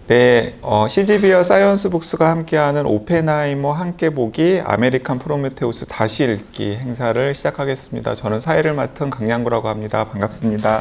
네, CGV와 사이언스북스가 함께하는 오펜하이머 함께 보기 아메리칸 프로메테우스 다시 읽기 행사를 시작하겠습니다. 저는 사회를 맡은 강양구라고 합니다. 반갑습니다.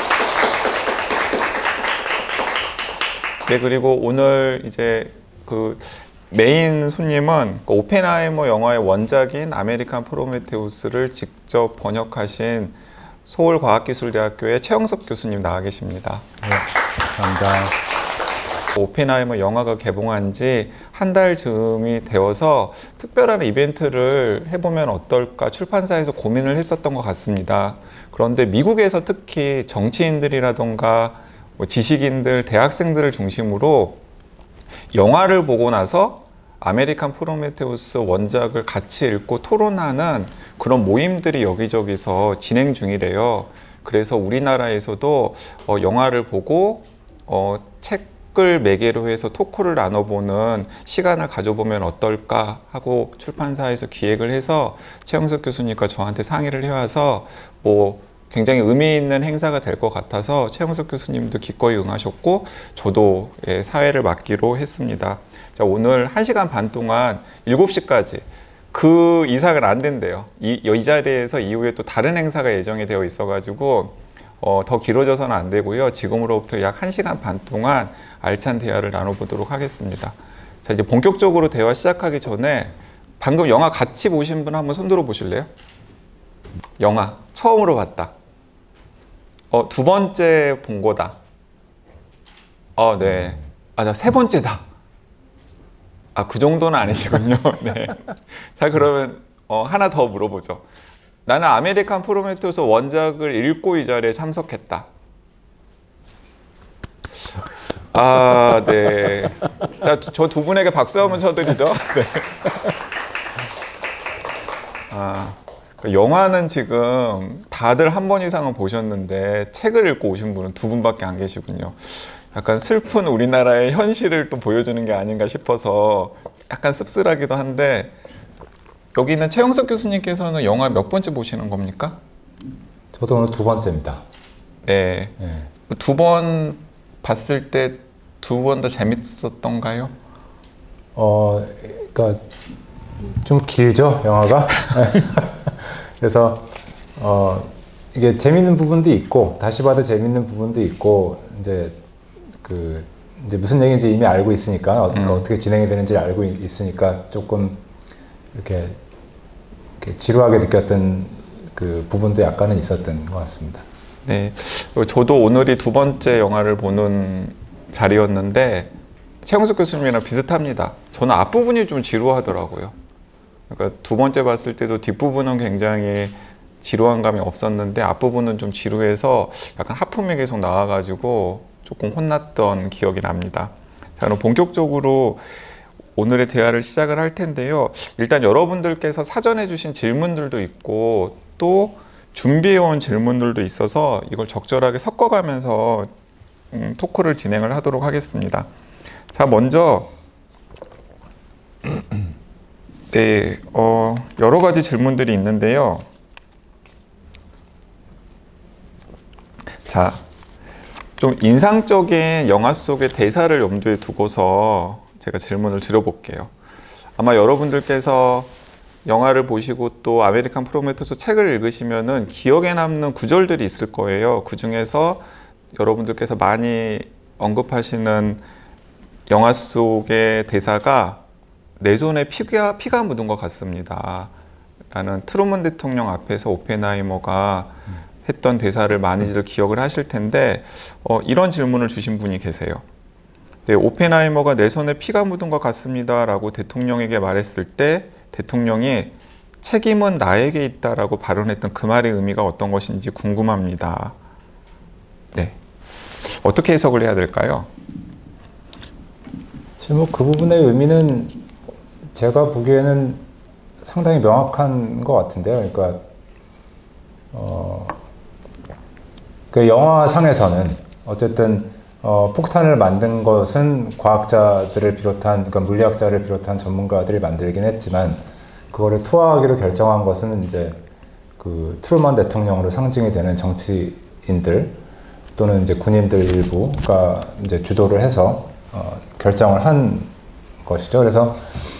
네, 그리고 오늘 이제 그 메인 손님은 오펜하이머 영화의 원작인 아메리칸 프로메테우스를 직접 번역하신 서울과학기술대학교의 최영석 교수님 나와 계십니다. 네, 감사합니다. 오펜하이머 영화가 개봉한 지 한 달 즈음이 되어서 특별한 이벤트를 해보면 어떨까 출판사에서 고민을 했었던 것 같습니다. 그런데 미국에서 특히 정치인들이라던가 지식인들, 대학생들을 중심으로 영화를 보고 나서 아메리칸 프로메테우스 원작을 같이 읽고 토론하는 그런 모임들이 여기저기서 진행 중이래요. 그래서 우리나라에서도 영화를 보고 책을 매개로 해서 토크를 나눠보는 시간을 가져보면 어떨까 하고 출판사에서 기획을 해서 최영석 교수님과 저한테 상의를 해와서 굉장히 의미 있는 행사가 될 것 같아서 최영석 교수님도 기꺼이 응하셨고 저도 사회를 맡기로 했습니다. 자, 오늘 1시간 반 동안 7시까지 그 이상은 안 된대요. 이 자리에서 이후에 또 다른 행사가 예정이 되어 있어가지고 더 길어져서는 안 되고요. 지금으로부터 약 1시간 반 동안 알찬 대화를 나눠보도록 하겠습니다. 자, 이제 본격적으로 대화 시작하기 전에 방금 영화 같이 보신 분 한번 손들어 보실래요? 영화 처음으로 봤다. 두 번째 본 거다. 네. 나 세 번째다. 그 정도는 아니시군요. 네. 자, 그러면 하나 더 물어보죠. 나는 아메리칸 프로메테우스 원작을 읽고 이 자리에 참석했다. 네. 자, 저 두 분에게 박수 한번 쳐드리죠. 네. 영화는 지금 다들 한 번 이상은 보셨는데 책을 읽고 오신 분은 두 분밖에 안 계시군요. 약간 슬픈 우리나라의 현실을 또 보여주는 게 아닌가 싶어서 약간 씁쓸하기도 한데 여기 있는 최영석 교수님께서는 영화 몇 번째 보시는 겁니까? 저도 오늘 두 번째입니다. 네. 두 번 봤을 때 두 번 더 재밌었던가요? 그러니까 좀 길죠, 영화가. 그래서 이게 재밌는 부분도 있고 다시 봐도 재밌는 부분도 있고 이제 무슨 얘기인지 이미 알고 있으니까 어떻게 진행이 되는지 알고 있으니까 조금 이렇게 지루하게 느꼈던 그 부분도 약간은 있었던 것 같습니다. 네, 저도 오늘이 두 번째 영화를 보는 자리였는데 최영석 교수님이랑 비슷합니다. 저는 앞부분이 좀 지루하더라고요. 그러니까 두 번째 봤을 때도 뒷부분은 굉장히 지루한 감이 없었는데 앞부분은 좀 지루해서 약간 하품이 계속 나와가지고 조금 혼났던 기억이 납니다. 자, 그럼 본격적으로 오늘의 대화를 시작을 할 텐데요. 일단 여러분들께서 사전에 주신 질문들도 있고 또 준비해온 질문들도 있어서 이걸 적절하게 섞어가면서 토크를 진행을 하도록 하겠습니다. 자, 먼저 네, 여러 가지 질문들이 있는데요. 자, 좀 인상적인 영화 속의 대사를 염두에 두고서 제가 질문을 드려볼게요. 아마 여러분들께서 영화를 보시고 또 아메리칸 프로메테우스 책을 읽으시면은 기억에 남는 구절들이 있을 거예요. 그 중에서 여러분들께서 많이 언급하시는 영화 속의 대사가 내 손에 피가 묻은 것 같습니다 라는 트루먼 대통령 앞에서 오펜하이머가 했던 대사를 많이들 기억을 하실 텐데 이런 질문을 주신 분이 계세요. 네, 오펜하이머가 내 손에 피가 묻은 것 같습니다 라고 대통령에게 말했을 때 대통령이 책임은 나에게 있다라고 발언했던 그 말의 의미가 어떤 것인지 궁금합니다. 네, 어떻게 해석을 해야 될까요? 사실 그 부분의 의미는 제가 보기에는 상당히 명확한 것 같은데요. 그러니까 그 영화상에서는 어쨌든 폭탄을 만든 것은 과학자들을 비롯한, 그러니까 물리학자를 비롯한 전문가들이 만들긴 했지만 그거를 투하하기로 결정한 것은 이제 그 트루먼 대통령으로 상징이 되는 정치인들 또는 이제 군인들 일부가 이제 주도를 해서 결정을 한 것이죠. 그래서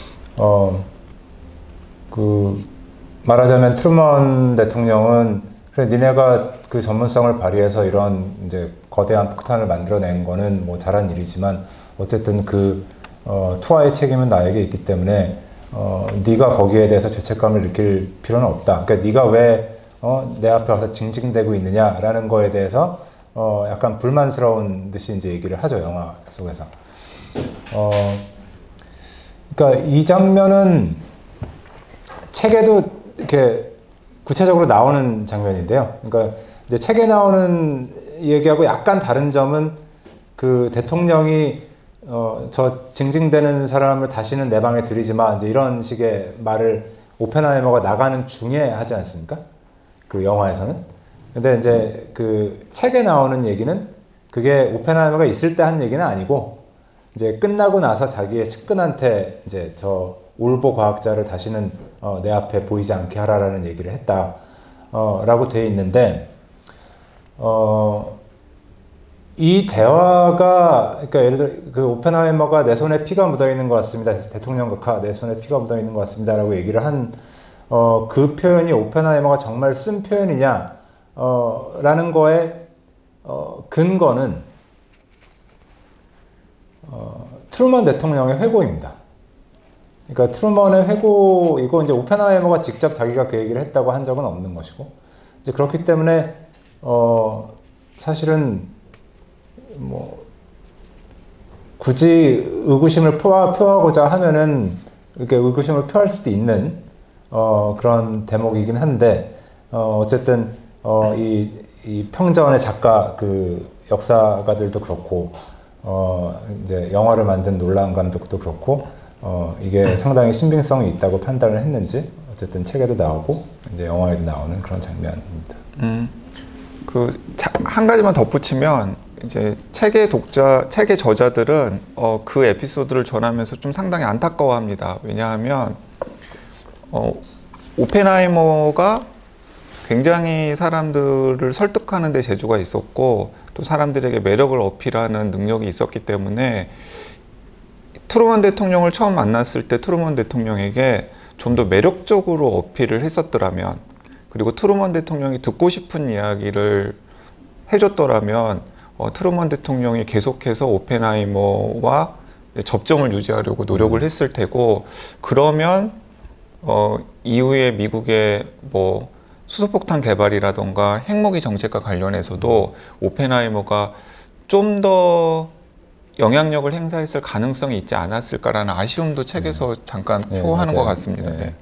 그 말하자면 트루먼 대통령은 그래 니네가 그 전문성을 발휘해서 이런 이제 거대한 폭탄을 만들어낸 거는 뭐 잘한 일이지만 어쨌든 그 투하의 책임은 나에게 있기 때문에 네가 거기에 대해서 죄책감을 느낄 필요는 없다. 그러니까 네가 왜 내 앞에 와서 징징대고 있느냐라는 거에 대해서 약간 불만스러운 듯이 이제 얘기를 하죠, 영화 속에서. 그러니까 이 장면은 책에도 이렇게 구체적으로 나오는 장면인데요. 그러니까 이제 책에 나오는 얘기하고 약간 다른 점은 그 대통령이 저 징징대는 사람을 다시는 내 방에 들이지 마, 이제 이런 식의 말을 오펜하이머가 나가는 중에 하지 않습니까? 그 영화에서는. 근데 이제 그 책에 나오는 얘기는 그게 오펜하이머가 있을 때 한 얘기는 아니고 이제 끝나고 나서 자기의 측근한테 이제 저 올보 과학자를 다시는 내 앞에 보이지 않게 하라라는 얘기를 했다 라고 되어 있는데 이 대화가 그러니까 예를 들어 그 오펜하이머가 내 손에 피가 묻어 있는 것 같습니다. 대통령 각하 내 손에 피가 묻어 있는 것 같습니다라고 얘기를 한 그 표현이 오펜하이머가 정말 쓴 표현이냐 라는 거에 근거는 트루먼 대통령의 회고입니다. 그러니까 트루먼의 회고이고 이제 오펜하이머가 직접 자기가 그 얘기를 했다고 한 적은 없는 것이고 이제 그렇기 때문에 사실은 뭐 굳이 의구심을 표하고자 하면은 이렇게 의구심을 표할 수도 있는 그런 대목이긴 한데 어쨌든 이 평전의 작가 그 역사가들도 그렇고 이제 영화를 만든 놀란 감독도 그렇고 이게 상당히 신빙성이 있다고 판단을 했는지 어쨌든 책에도 나오고 이제 영화에도 나오는 그런 장면입니다. 한 가지만 덧붙이면 이제 책의 저자들은 그 에피소드를 전하면서 좀 상당히 안타까워합니다. 왜냐하면 오펜하이머가 굉장히 사람들을 설득하는 데 재주가 있었고 또 사람들에게 매력을 어필하는 능력이 있었기 때문에 트루먼 대통령을 처음 만났을 때 트루먼 대통령에게 좀 더 매력적으로 어필을 했었더라면 그리고 트루먼 대통령이 듣고 싶은 이야기를 해줬더라면 트루먼 대통령이 계속해서 오펜하이머와 접점을 유지하려고 노력을 했을 테고 그러면 이후에 미국의 뭐 수소폭탄 개발이라던가 핵무기 정책과 관련해서도 오펜하이머가 좀 더 영향력을 행사했을 가능성이 있지 않았을까라는 아쉬움도 책에서 잠깐 표하는 것 같습니다. 네.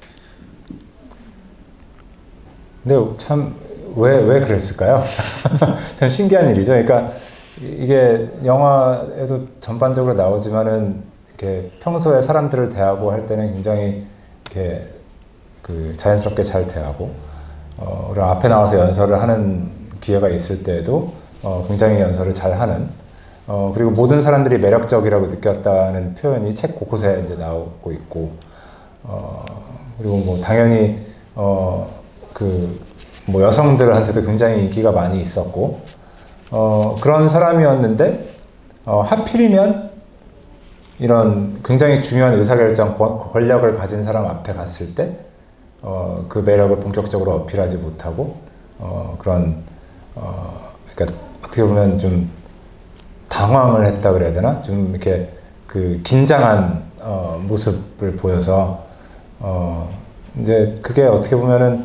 근데 참 왜 그랬을까요? 참 신기한 일이죠. 그러니까 이게 영화에도 전반적으로 나오지만은 이렇게 평소에 사람들을 대하고 할 때는 굉장히 이렇게 그 자연스럽게 잘 대하고 그리고 앞에 나와서 연설을 하는 기회가 있을 때에도 굉장히 연설을 잘 하는 그리고 모든 사람들이 매력적이라고 느꼈다는 표현이 책 곳곳에 이제 나오고 있고 그리고 뭐 당연히 뭐 여성들한테도 굉장히 인기가 많이 있었고 그런 사람이었는데 하필이면 이런 굉장히 중요한 의사결정 권력을 가진 사람 앞에 갔을 때 그 매력을 본격적으로 어필하지 못하고 그러니까 어떻게 보면 좀 당황을 했다 그래야 되나? 좀 이렇게 그 긴장한 모습을 보여서 이제 그게 어떻게 보면은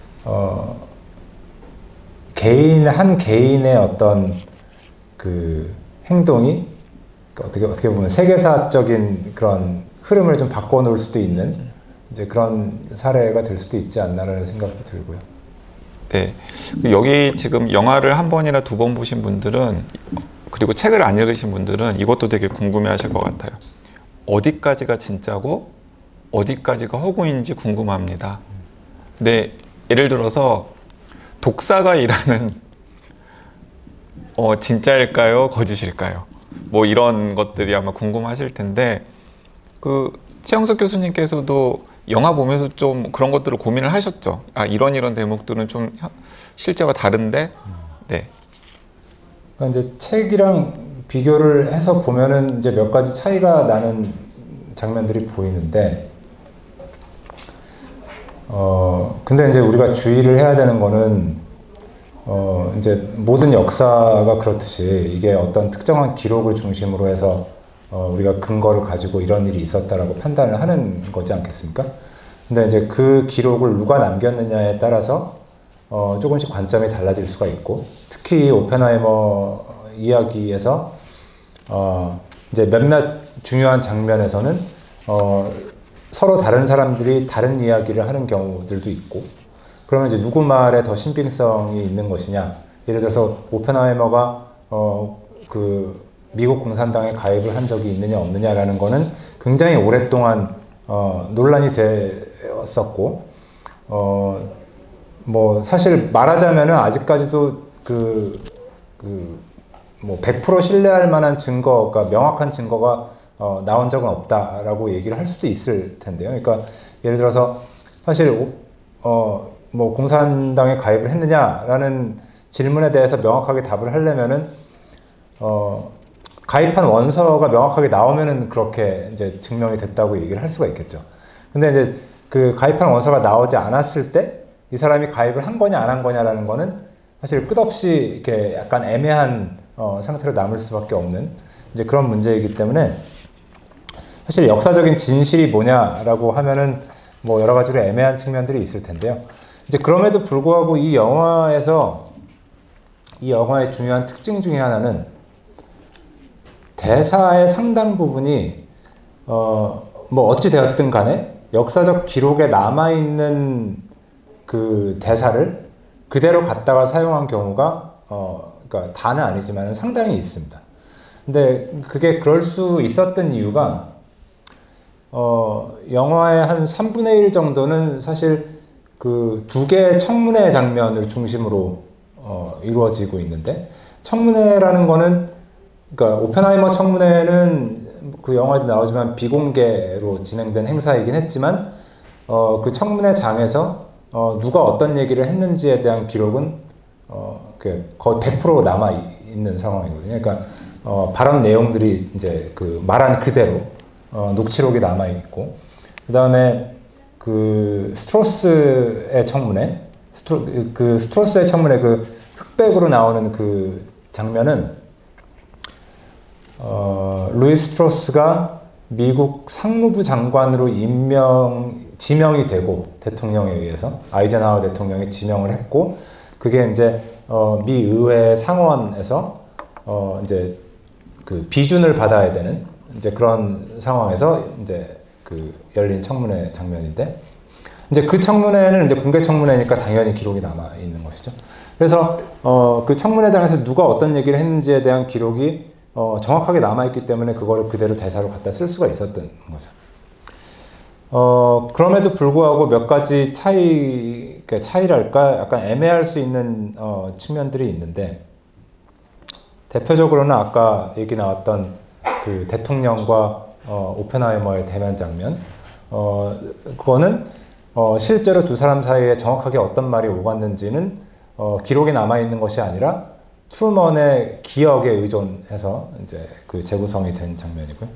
한 개인의 어떤 그 행동이 어떻게 보면 세계사적인 그런 흐름을 좀 바꿔놓을 수도 있는 이제 그런 사례가 될 수도 있지 않나라는 생각도 들고요. 네, 여기 지금 영화를 한 번이나 두 번 보신 분들은 그리고 책을 안 읽으신 분들은 이것도 되게 궁금해하실 것 같아요. 어디까지가 진짜고 어디까지가 허구인지 궁금합니다. 근데 예를 들어서 독사가 일하는 진짜일까요? 거짓일까요? 뭐 이런 것들이 아마 궁금하실 텐데 그 최영석 교수님께서도 영화 보면서 좀 그런 것들을 고민을 하셨죠. 아, 이런 대목들은 좀 실제와 다른데, 네. 그러니까 이제 책이랑 비교를 해서 보면은 이제 몇 가지 차이가 나는 장면들이 보이는데, 근데 이제 우리가 주의를 해야 되는 거는, 이제 모든 역사가 그렇듯이 이게 어떤 특정한 기록을 중심으로 해서 우리가 근거를 가지고 이런 일이 있었다라고 판단을 하는 거지 않겠습니까? 근데 이제 그 기록을 누가 남겼느냐에 따라서 조금씩 관점이 달라질 수가 있고, 특히 오펜하이머 이야기에서 이제 몇몇 중요한 장면에서는 서로 다른 사람들이 다른 이야기를 하는 경우들도 있고, 그러면 이제 누구 말에 더 신빙성이 있는 것이냐. 예를 들어서 오펜하이머가 그 미국 공산당에 가입을 한 적이 있느냐 없느냐라는 거는 굉장히 오랫동안 논란이 되었었고, 뭐 사실 말하자면은 아직까지도 뭐 100% 신뢰할 만한 증거가, 명확한 증거가 나온 적은 없다라고 얘기를 할 수도 있을 텐데요. 그러니까 예를 들어서 사실 뭐 공산당에 가입을 했느냐라는 질문에 대해서 명확하게 답을 하려면은 가입한 원서가 명확하게 나오면은 그렇게 이제 증명이 됐다고 얘기를 할 수가 있겠죠. 근데 이제 그 가입한 원서가 나오지 않았을 때 이 사람이 가입을 한 거냐 안 한 거냐라는 거는 사실 끝없이 이렇게 약간 애매한 상태로 남을 수밖에 없는 이제 그런 문제이기 때문에, 사실 역사적인 진실이 뭐냐라고 하면은 뭐 여러 가지로 애매한 측면들이 있을 텐데요. 이제 그럼에도 불구하고 이 영화의 중요한 특징 중에 하나는 대사의 상당 부분이 뭐 어찌 되었든 간에 역사적 기록에 남아있는 그 대사를 그대로 갖다가 사용한 경우가 그러니까 다는 아니지만 상당히 있습니다. 근데 그게 그럴 수 있었던 이유가 영화의 한 3분의 1 정도는 사실 그 두 개의 청문회 장면을 중심으로 이루어지고 있는데, 청문회라는 거는, 그러니까 오펜하이머 청문회는 그 영화에도 나오지만 비공개로 진행된 행사이긴 했지만 그 청문회장에서 누가 어떤 얘기를 했는지에 대한 기록은 거의 100% 남아 있는 상황이거든요. 그러니까 발언 내용들이 이제 그 말한 그대로 녹취록이 남아 있고, 그 다음에 그 스트로스의 청문회, 스트로스의 청문회 그 흑백으로 나오는 그 장면은 루이 스트로스가 미국 상무부 장관으로 지명이 되고, 대통령에 의해서 아이젠하워 대통령이 지명을 했고, 그게 이제 미 의회 상원에서 이제 그 비준을 받아야 되는 이제 그런 상황에서 이제 그 열린 청문회 장면인데, 이제 그 청문회는 이제 공개 청문회니까 당연히 기록이 남아 있는 것이죠. 그래서 그 청문회장에서 누가 어떤 얘기를 했는지에 대한 기록이 정확하게 남아있기 때문에 그거를 그대로 대사로 갖다 쓸 수가 있었던 거죠. 그럼에도 불구하고 몇 가지 차이랄까 약간 애매할 수 있는 측면들이 있는데, 대표적으로는 아까 얘기 나왔던 그 대통령과 오펜하이머의 대면 장면, 그거는 실제로 두 사람 사이에 정확하게 어떤 말이 오갔는지는 기록에 남아있는 것이 아니라 트루먼의 기억에 의존해서 이제 그 재구성이 된 장면이고요.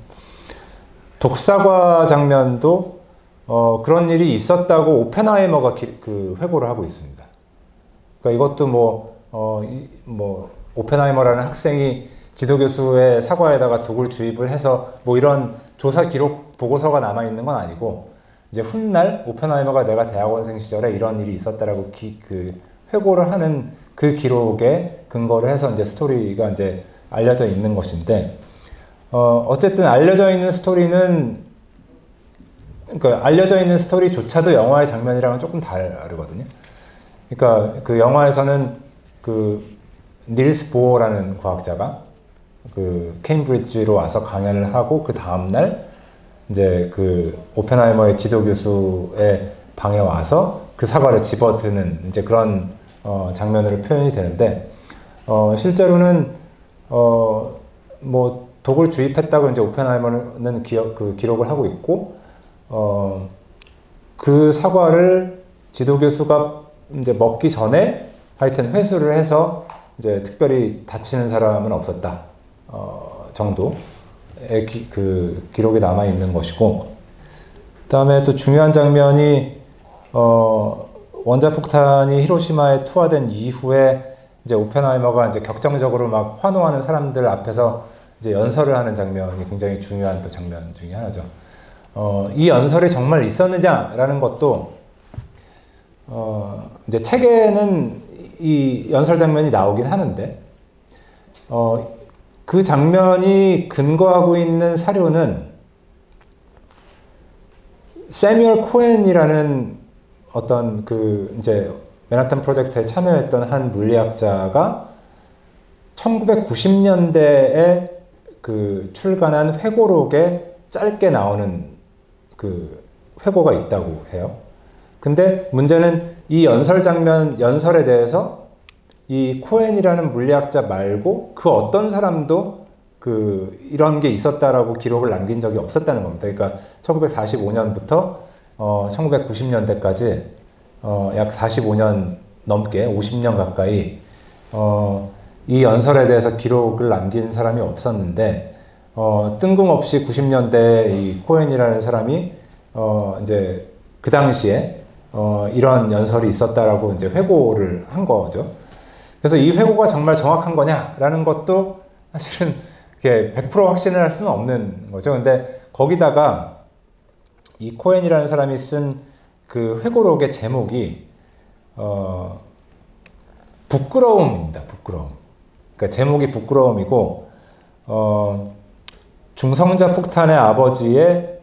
독사과 장면도 그런 일이 있었다고 오펜하이머가 그 회고를 하고 있습니다. 그러니까 이것도 뭐 오펜하이머라는 학생이 지도교수의 사과에다가 독을 주입을 해서 뭐 이런 조사 기록 보고서가 남아 있는 건 아니고, 이제 훗날 오펜하이머가 내가 대학원생 시절에 이런 일이 있었다라고 그 회고를 하는 그 기록에 근거를 해서 이제 스토리가 이제 알려져 있는 것인데, 어쨌든 알려져 있는 스토리는, 그러니까 알려져 있는 스토리조차도 영화의 장면이랑은 조금 다르거든요. 그러니까 그 영화에서는 그 닐스 보어라는 과학자가 그 케임브리지로 와서 강연을 하고, 그 다음날 이제 그 오펜하이머의 지도교수의 방에 와서 그 사과를 집어드는 이제 그런 장면으로 표현이 되는데, 실제로는 뭐 독을 주입했다고 이제 오펜하이머는 기록을 하고 있고, 그 사과를 지도교수가 이제 먹기 전에 하여튼 회수를 해서 이제 특별히 다치는 사람은 없었다. 정도의 기록이 남아 있는 것이고, 그다음에 또 중요한 장면이 원자폭탄이 히로시마에 투하된 이후에 이제 오펜하이머가 이제 격정적으로 막 환호하는 사람들 앞에서 이제 연설을 하는 장면이 굉장히 중요한 또 장면 중에 하나죠. 이 연설이 정말 있었느냐라는 것도 이제 책에는 이 연설 장면이 나오긴 하는데 그 장면이 근거하고 있는 사료는 세뮤얼 코엔이라는 어떤 그 이제 맨하탄 프로젝트에 참여했던 한 물리학자가 1990년대에 그 출간한 회고록에 짧게 나오는 그 회고가 있다고 해요. 근데 문제는 이 연설에 대해서 이 코엔이라는 물리학자 말고 그 어떤 사람도 그 이런 게 있었다라고 기록을 남긴 적이 없었다는 겁니다. 그러니까 1945년부터 1990년대까지 약 45년 넘게 50년 가까이 이 연설에 대해서 기록을 남긴 사람이 없었는데 뜬금없이 90년대에 이 코엔이라는 사람이 이제 그 당시에 이런 연설이 있었다라고 이제 회고를 한 거죠. 그래서 이 회고가 정말 정확한 거냐라는 것도 사실은 100% 확신을 할 수는 없는 거죠. 근데 거기다가 이 코엔이라는 사람이 쓴 그 회고록의 제목이 부끄러움입니다. 부끄러움. 그러니까 제목이 부끄러움이고 중성자 폭탄의 아버지의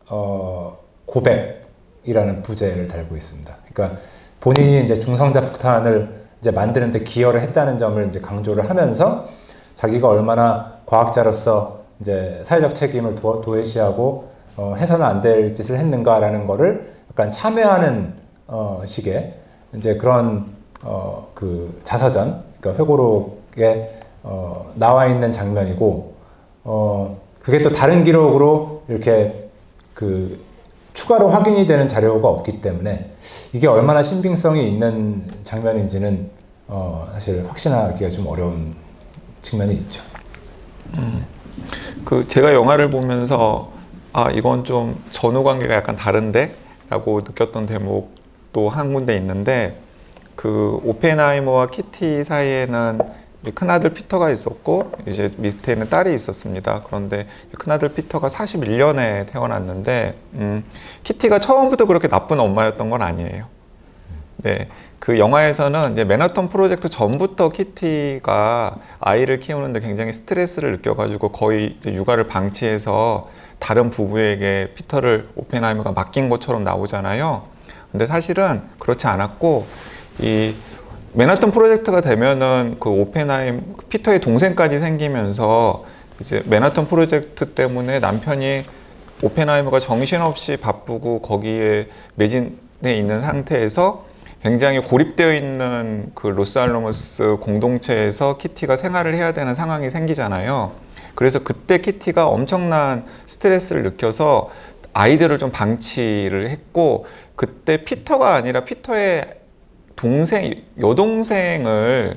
고백이라는 부제를 달고 있습니다. 그러니까 본인이 이제 중성자 폭탄을 이제 만드는데 기여를 했다는 점을 이제 강조를 하면서 자기가 얼마나 과학자로서 이제 사회적 책임을 도외시하고 해서는 안 될 짓을 했는가라는 거를 약간 참회하는 식의 이제 그런 그 자서전, 그러니까 회고록에 나와 있는 장면이고, 그게 또 다른 기록으로 이렇게 그 추가로 확인이 되는 자료가 없기 때문에 이게 얼마나 신빙성이 있는 장면인지는 사실 확신하기가 좀 어려운 측면이 있죠. 그 제가 영화를 보면서 이건 좀 전후 관계가 약간 다른데? 라고 느꼈던 대목도 한 군데 있는데, 그 오펜하이머와 키티 사이에는 큰아들 피터가 있었고 이제 밑에는 딸이 있었습니다. 그런데 큰아들 피터가 41년에 태어났는데 키티가 처음부터 그렇게 나쁜 엄마였던 건 아니에요. 네, 그 영화에서는 이제 맨하탄 프로젝트 전부터 키티가 아이를 키우는데 굉장히 스트레스를 느껴가지고 거의 이제 육아를 방치해서 다른 부부에게 피터를 오펜하이머가 맡긴 것처럼 나오잖아요. 근데 사실은 그렇지 않았고, 이 맨하탄 프로젝트가 되면은 그 피터의 동생까지 생기면서 이제 맨하탄 프로젝트 때문에 남편이 오펜하이머가 정신없이 바쁘고 거기에 매진해 있는 상태에서 굉장히 고립되어 있는 그 로스알로모스 공동체에서 키티가 생활을 해야 되는 상황이 생기잖아요. 그래서 그때 키티가 엄청난 스트레스를 느껴서 아이들을 좀 방치를 했고, 그때 피터가 아니라 피터의 여동생을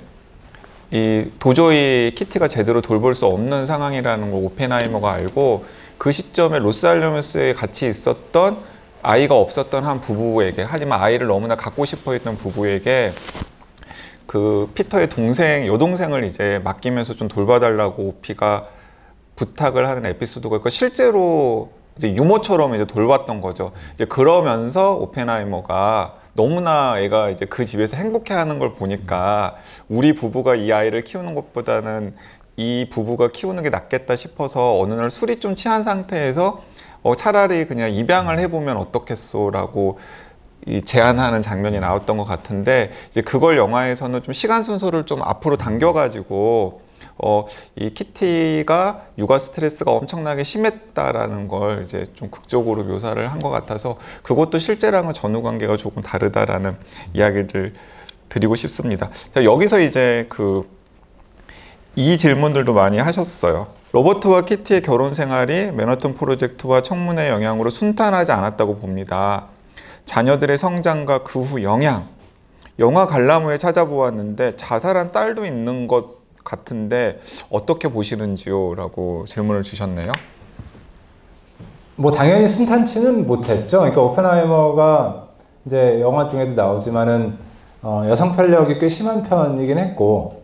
도저히 키티가 제대로 돌볼 수 없는 상황이라는 걸 오펜하이머가 알고, 그 시점에 로스알로모스에 같이 있었던 아이가 없었던 한 부부에게, 하지만 아이를 너무나 갖고 싶어 했던 부부에게 그 피터의 여동생을 이제 맡기면서 좀 돌봐달라고 오피가 부탁을 하는 에피소드가 있고, 실제로 이제 유모처럼 이제 돌봤던 거죠. 이제 그러면서 오펜하이머가 너무나 애가 이제 그 집에서 행복해하는 걸 보니까 우리 부부가 이 아이를 키우는 것보다는 이 부부가 키우는 게 낫겠다 싶어서 어느 날 술이 좀 취한 상태에서 차라리 그냥 입양을 해보면 어떻겠소라고 제안하는 장면이 나왔던 것 같은데, 이제 그걸 영화에서는 좀 시간 순서를 좀 앞으로 당겨가지고 이 키티가 육아 스트레스가 엄청나게 심했다라는 걸 이제 좀 극적으로 묘사를 한 것 같아서, 그것도 실제랑은 전후 관계가 조금 다르다라는 이야기를 드리고 싶습니다. 자, 여기서 이제 이 질문들도 많이 하셨어요. 로버트와 키티의 결혼 생활이 맨하탄 프로젝트와 청문회의 영향으로 순탄하지 않았다고 봅니다. 자녀들의 성장과 그 후 영향. 영화 관람후에 찾아보았는데 자살한 딸도 있는 것 같은데 어떻게 보시는지요? 라고 질문을 주셨네요. 뭐 당연히 순탄치는 못했죠. 그러니까 오펜하이머가 이제 영화 중에도 나오지만은 여성 편력이 꽤 심한 편이긴 했고,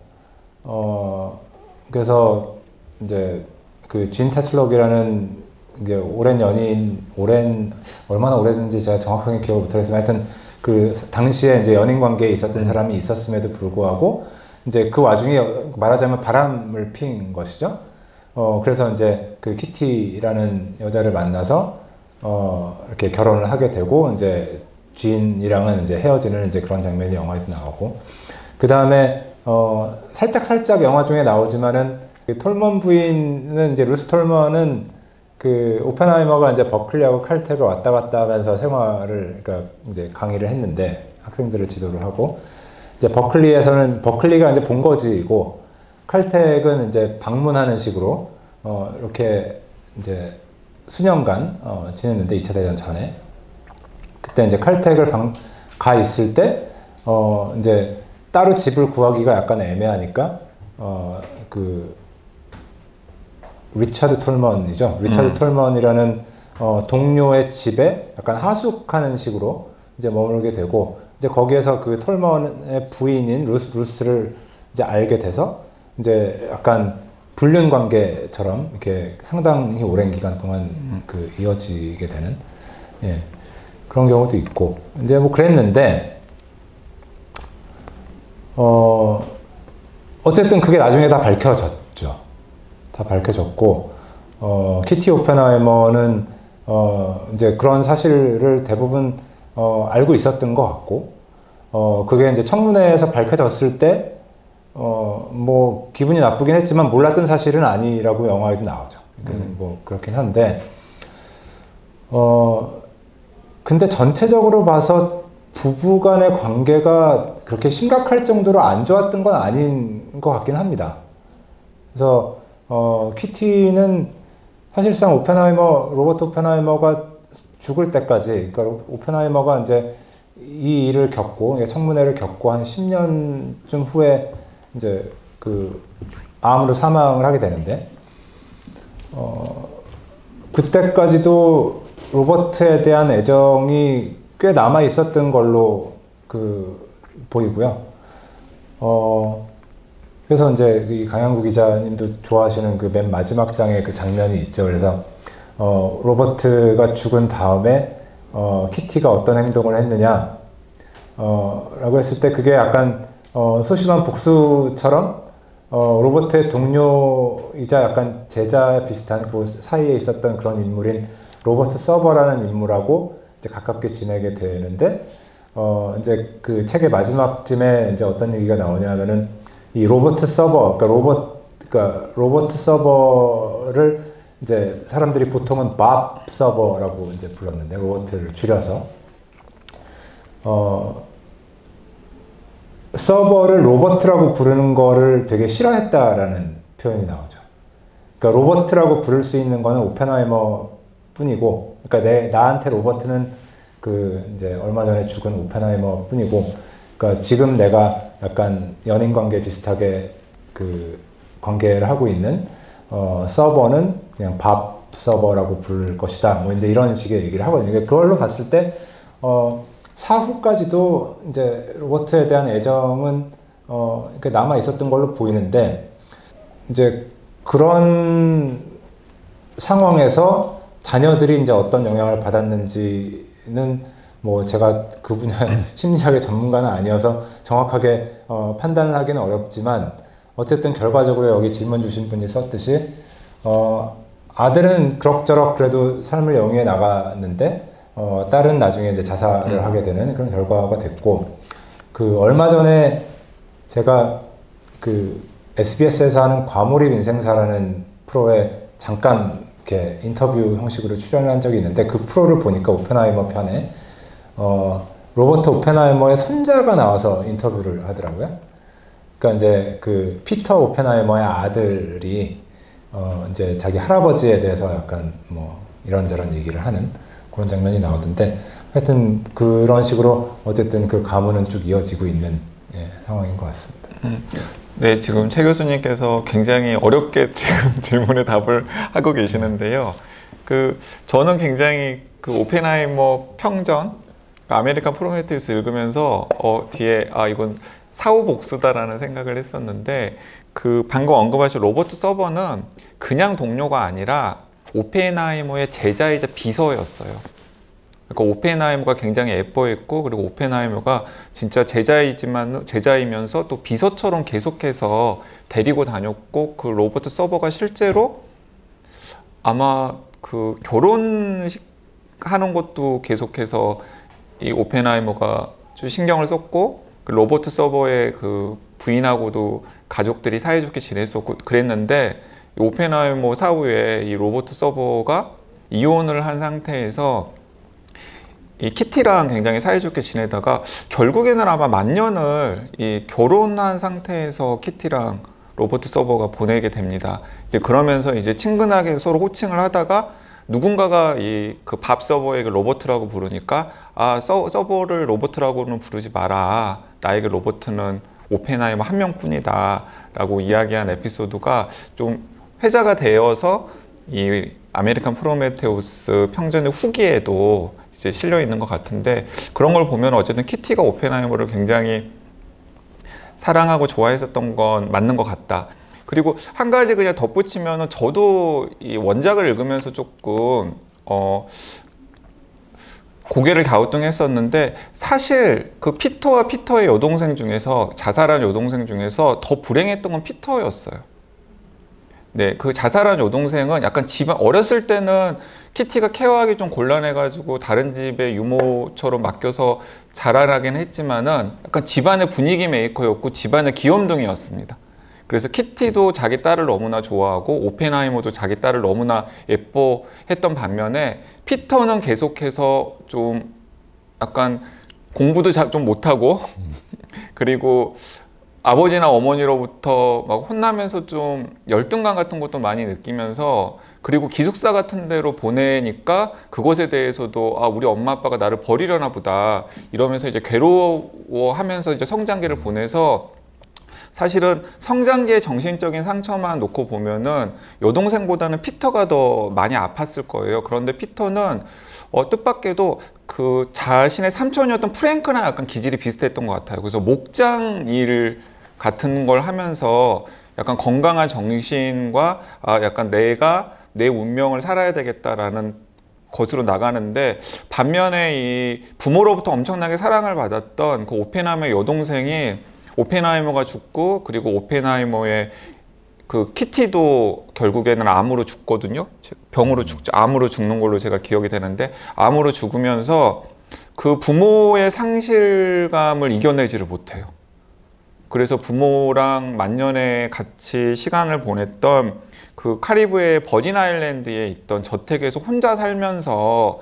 그래서 이제 그 진 테슬록이라는 이게 오랜 연인, 얼마나 오래된지 제가 정확하게 기억을 못하겠지만 하여튼 그 당시에 이제 연인 관계에 있었던 사람이 있었음에도 불구하고 이제 그 와중에 말하자면 바람을 핀 것이죠. 그래서 이제 그 키티라는 여자를 만나서 이렇게 결혼을 하게 되고 이제 주인이랑은 이제 헤어지는 이제 그런 장면이 영화에도 나오고, 그 다음에 살짝 영화 중에 나오지만은 그 톨먼 부인은 이제 루스 톨먼은 그 오펜하이머가 이제 버클리하고 칼텍을 왔다 갔다 하면서 생활을, 그러니까 이제 강의를 했는데 학생들을 지도를 하고, 이제 버클리가 이제 본거지이고 칼텍은 이제 방문하는 식으로 이렇게 이제 수년간 지냈는데 2차 대전 전에, 그때 이제 칼텍을 가 있을 때 이제 따로 집을 구하기가 약간 애매하니까 그 리차드 톨먼이죠. 리차드 톨먼이라는 동료의 집에 약간 하숙하는 식으로 이제 머물게 되고, 이제 거기에서 그 톨먼의 부인인 루스를 이제 알게 돼서 이제 약간 불륜 관계처럼 이렇게 상당히 오랜 기간 동안 그 이어지게 되는, 예, 그런 경우도 있고, 이제 뭐 그랬는데 어쨌든 그게 나중에 다 밝혀졌죠. 다 밝혀졌고, 키티 오펜하이머는 이제 그런 사실을 대부분 알고 있었던 것 같고, 그게 이제 청문회에서 밝혀졌을 때 뭐 기분이 나쁘긴 했지만 몰랐던 사실은 아니라고 영화에도 나오죠. 뭐 그렇긴 한데, 근데 전체적으로 봐서 부부간의 관계가 그렇게 심각할 정도로 안 좋았던 건 아닌 것 같긴 합니다. 그래서 키티는 사실상 로버트 오펜하이머가 죽을 때까지, 그러니까 오펜하이머가 이제 이 일을 겪고, 청문회를 겪고 한 10년쯤 후에 이제 그 암으로 사망을 하게 되는데, 그때까지도 로버트에 대한 애정이 꽤 남아 있었던 걸로 보이고요. 그래서 이제 이 강양구 기자님도 좋아하시는 그 맨 마지막 장에 그 장면이 있죠. 그래서 로버트가 죽은 다음에 키티가 어떤 행동을 했느냐 라고 했을 때, 그게 약간 소심한 복수처럼 로버트의 동료이자 약간 제자 비슷한 그 사이에 있었던 그런 인물인 로버트 서버라는 인물하고 이제 가깝게 지내게 되는데, 이제 그 책의 마지막쯤에 이제 어떤 얘기가 나오냐면은 이 로버트 서버를 이제 사람들이 보통은 밥 서버라고 이제 불렀는데, 로버트를 줄여서 서버를 로버트라고 부르는 거를 되게 싫어했다라는 표현이 나오죠. 그러니까 로버트라고 부를 수 있는 거는 오펜하이머 뿐이고, 그러니까 나한테 로버트는 그 이제 얼마 전에 죽은 오펜하이머 뿐이고, 그러니까 지금 내가 약간 연인 관계 비슷하게 그 관계를 하고 있는 서버는 그냥 밥 서버라고 부를 것이다. 뭐 이제 이런 식의 얘기를 하거든요. 그러니까 그걸로 봤을 때 사후까지도 이제 로버트에 대한 애정은 이렇게 남아 있었던 걸로 보이는데, 이제 그런 상황에서 자녀들이 이제 어떤 영향을 받았는지는 뭐 제가 그 분야 심리학의 전문가는 아니어서 정확하게 판단을 하기는 어렵지만, 어쨌든 결과적으로 여기 질문 주신 분이 썼듯이 아들은 그럭저럭 그래도 삶을 영위해 나갔는데 딸은 나중에 이제 자살을 하게 되는 그런 결과가 됐고, 그 얼마 전에 제가 그 SBS에서 하는 과몰입 인생사라는 프로에 잠깐 이렇게 인터뷰 형식으로 출연을 한 적이 있는데, 그 프로를 보니까 오펜하이머 편에 로버트 오펜하이머의 손자가 나와서 인터뷰를 하더라고요. 그러니까 이제 그 피터 오펜하이머의 아들이 이제 자기 할아버지에 대해서 약간 뭐 이런저런 얘기를 하는 그런 장면이 나오던데, 하여튼 그런 식으로 어쨌든 그 가문은 쭉 이어지고 있는 상황인 것 같습니다. 네, 지금 최 교수님께서 굉장히 어렵게 지금 질문에 답을 하고 계시는데요. 저는 굉장히 오펜하이머 평전, 아메리칸 프로메테우스 읽으면서 뒤에 이건 사후복수다라는 생각을 했었는데, 방금 언급하신 로버트 서버는 그냥 동료가 아니라 오펜하이머의 제자이자 비서였어요. 그러니까 오펜하이머가 굉장히 예뻐했고, 그리고 오펜하이머가 진짜 제자이면서 또 비서처럼 계속해서 데리고 다녔고, 로버트 서버가 실제로 아마 결혼식 하는 것도 계속해서 이 오펜하이머가 좀 신경을 썼고, 로버트 서버의 부인하고도 가족들이 사이좋게 지냈었고 그랬는데, 오펜하이머 사후에 이 로버트 서버가 이혼을 한 상태에서 이 키티랑 굉장히 사이좋게 지내다가 결국에는 아마 만년을 결혼한 상태에서 키티랑 로버트 서버가 보내게 됩니다. 이제 그러면서 이제 친근하게 서로 호칭을 하다가 누군가가 밥 서버에게 로버트라고 부르니까 서버를 로버트라고는 부르지 마라. 나에게 로버트는 오펜하이머 한 명뿐이다 라고 이야기한 에피소드가 좀 회자가 되어서 이 아메리칸 프로메테우스 평전의 후기에도 이제 실려 있는 것 같은데, 그런 걸 보면 어쨌든 키티가 오펜하이머를 굉장히 사랑하고 좋아했었던 건 맞는 것 같다. 그리고 한 가지 그냥 덧붙이면은, 저도 이 원작을 읽으면서 조금 고개를 갸우뚱했었는데, 사실 피터와 피터의 여동생 중에서, 자살한 여동생 중에서 더 불행했던 건 피터였어요. 네, 자살한 여동생은 약간 어렸을 때는 키티가 케어하기 좀 곤란해가지고 다른 집에 유모처럼 맡겨서 자라나긴 했지만은 약간 집안의 분위기 메이커였고 집안의 귀염둥이였습니다. 그래서 키티도 자기 딸을 너무나 좋아하고 오펜하이머도 자기 딸을 너무나 예뻐했던 반면에, 피터는 계속해서 좀 약간 공부도 좀 못하고 그리고 아버지나 어머니로부터 막 혼나면서 좀 열등감 같은 것도 많이 느끼면서, 그리고 기숙사 같은 데로 보내니까 그것에 대해서도 우리 엄마 아빠가 나를 버리려나 보다 이러면서 이제 괴로워하면서 이제 성장기를 보내서, 사실은 성장기의 정신적인 상처만 놓고 보면은 여동생보다는 피터가 더 많이 아팠을 거예요. 그런데 피터는 뜻밖에도 자신의 삼촌이었던 프랭크랑 약간 기질이 비슷했던 것 같아요. 그래서 목장 일 같은 걸 하면서 약간 건강한 정신과 약간 내가 내 운명을 살아야 되겠다라는 것으로 나가는데, 반면에 이 부모로부터 엄청나게 사랑을 받았던 오펜하이머의 여동생이, 오펜하이머가 죽고 그리고 오펜하이머의 키티도 결국에는 암으로 죽거든요. 병으로 죽죠. 암으로 죽는 걸로 제가 기억이 되는데, 암으로 죽으면서 부모의 상실감을 이겨내지를 못해요. 그래서 부모랑 만년에 같이 시간을 보냈던 카리브해 버진 아일랜드에 있던 저택에서 혼자 살면서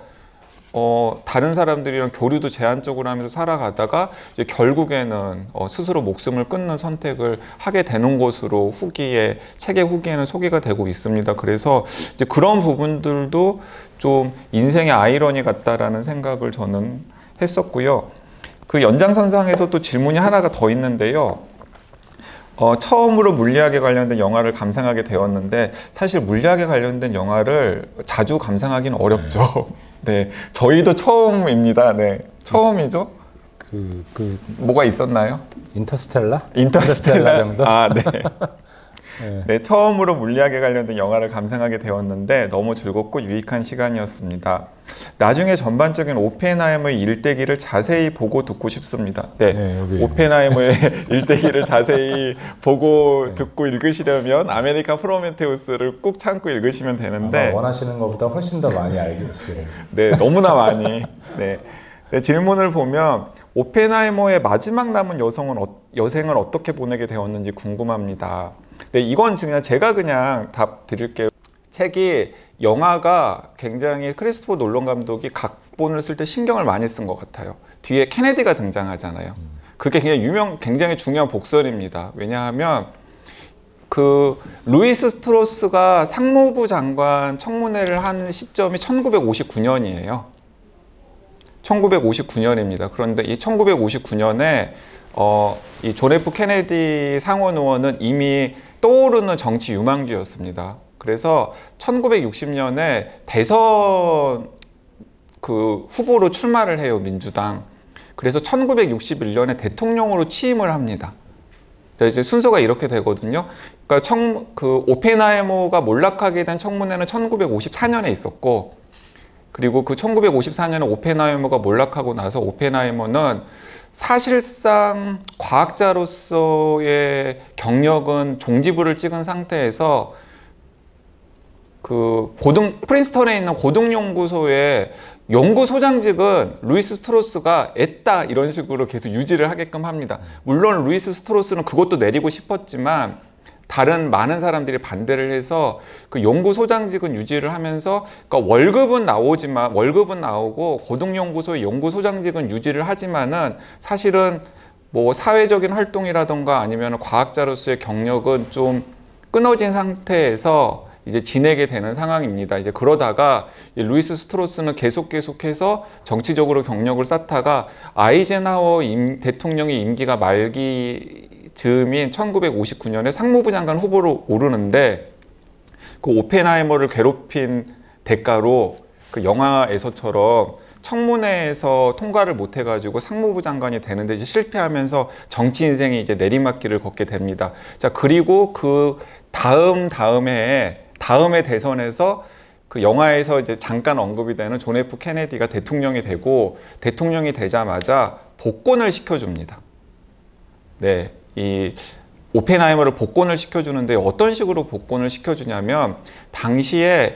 다른 사람들이랑 교류도 제한적으로 하면서 살아가다가 이제 결국에는 스스로 목숨을 끊는 선택을 하게 되는 것으로 책의 후기에는 소개가 되고 있습니다. 그래서 이제 그런 부분들도 좀 인생의 아이러니 같다라는 생각을 저는 했었고요. 연장선상에서 또 질문이 하나가 더 있는데요. 처음으로 물리학에 관련된 영화를 감상하게 되었는데, 사실 물리학에 관련된 영화를 자주 감상하기는 어렵죠. 네, 저희도 처음입니다. 네, 처음이죠. 뭐가 있었나요? 인터스텔라 정도? 네. 네, 처음으로 물리학에 관련된 영화를 감상하게 되었는데 너무 즐겁고 유익한 시간이었습니다. 나중에 전반적인 오펜하이머의 일대기를 자세히 보고 듣고 싶습니다. 네, 오펜하이머의 일대기를 자세히 보고 듣고 읽으시려면 아메리칸 프로메테우스를 꼭 참고 읽으시면 되는데, 원하시는 것보다 훨씬 더 많이 알게 되시기를. 네, 너무나 많이. 네, 질문을 보면 오펜하이머의 마지막 남은 여생을 어떻게 보내게 되었는지 궁금합니다. 네, 이건 제가 그냥 답 드릴게요. 영화가 굉장히 크리스토퍼 놀런 감독이 각본을 쓸 때 신경을 많이 쓴 것 같아요. 뒤에 케네디가 등장하잖아요. 그게 굉장히 중요한 복선입니다. 왜냐하면 루이스 스트로스가 상무부 장관 청문회를 하는 시점이 1959년이에요. 1959년입니다. 그런데 이 1959년에 이 존 F 케네디 상원 의원은 이미 떠오르는 정치 유망주였습니다. 그래서 1960년에 대선 그 후보로 출마를 해요, 민주당. 그래서 1961년에 대통령으로 취임을 합니다. 자, 이제 순서가 이렇게 되거든요. 그러니까 그 오펜하이머가 몰락하게 된 청문회는 1954년에 있었고, 그리고 그 1954년에 오펜하이머가 몰락하고 나서 오펜하이머는 사실상 과학자로서의 경력은 종지부를 찍은 상태에서 그 프린스턴에 있는 고등연구소의 연구소장직은 루이스 스트로스가 애따 이런 식으로 계속 유지를 하게끔 합니다. 물론 루이스 스트로스는 그것도 내리고 싶었지만 다른 많은 사람들이 반대를 해서 그 연구소장직은 유지를 하면서, 그러니까 월급은 나오고 고등연구소의 연구소장직은 유지를 하지만은 사실은 뭐 사회적인 활동이라던가 아니면 과학자로서의 경력은 좀 끊어진 상태에서 이제 지내게 되는 상황입니다. 이제 그러다가 루이스 스트로스는 계속해서 정치적으로 경력을 쌓다가 아이젠하워 대통령의 임기가 말기 즈음인 1959년에 상무부 장관 후보로 오르는데, 그 오펜하이머를 괴롭힌 대가로 그 영화에서처럼 청문회에서 통과를 못 해가지고 상무부 장관이 되는데 이제 실패하면서 정치 인생이 이제 내리막길을 걷게 됩니다. 자, 그리고 그 다음에 대선에서 그 영화에서 이제 잠깐 언급이 되는 존 F 케네디가 대통령이 되고, 대통령이 되자마자 복권을 시켜줍니다. 네, 이 오펜하이머를 복권을 시켜주는데 어떤 식으로 복권을 시켜주냐면, 당시에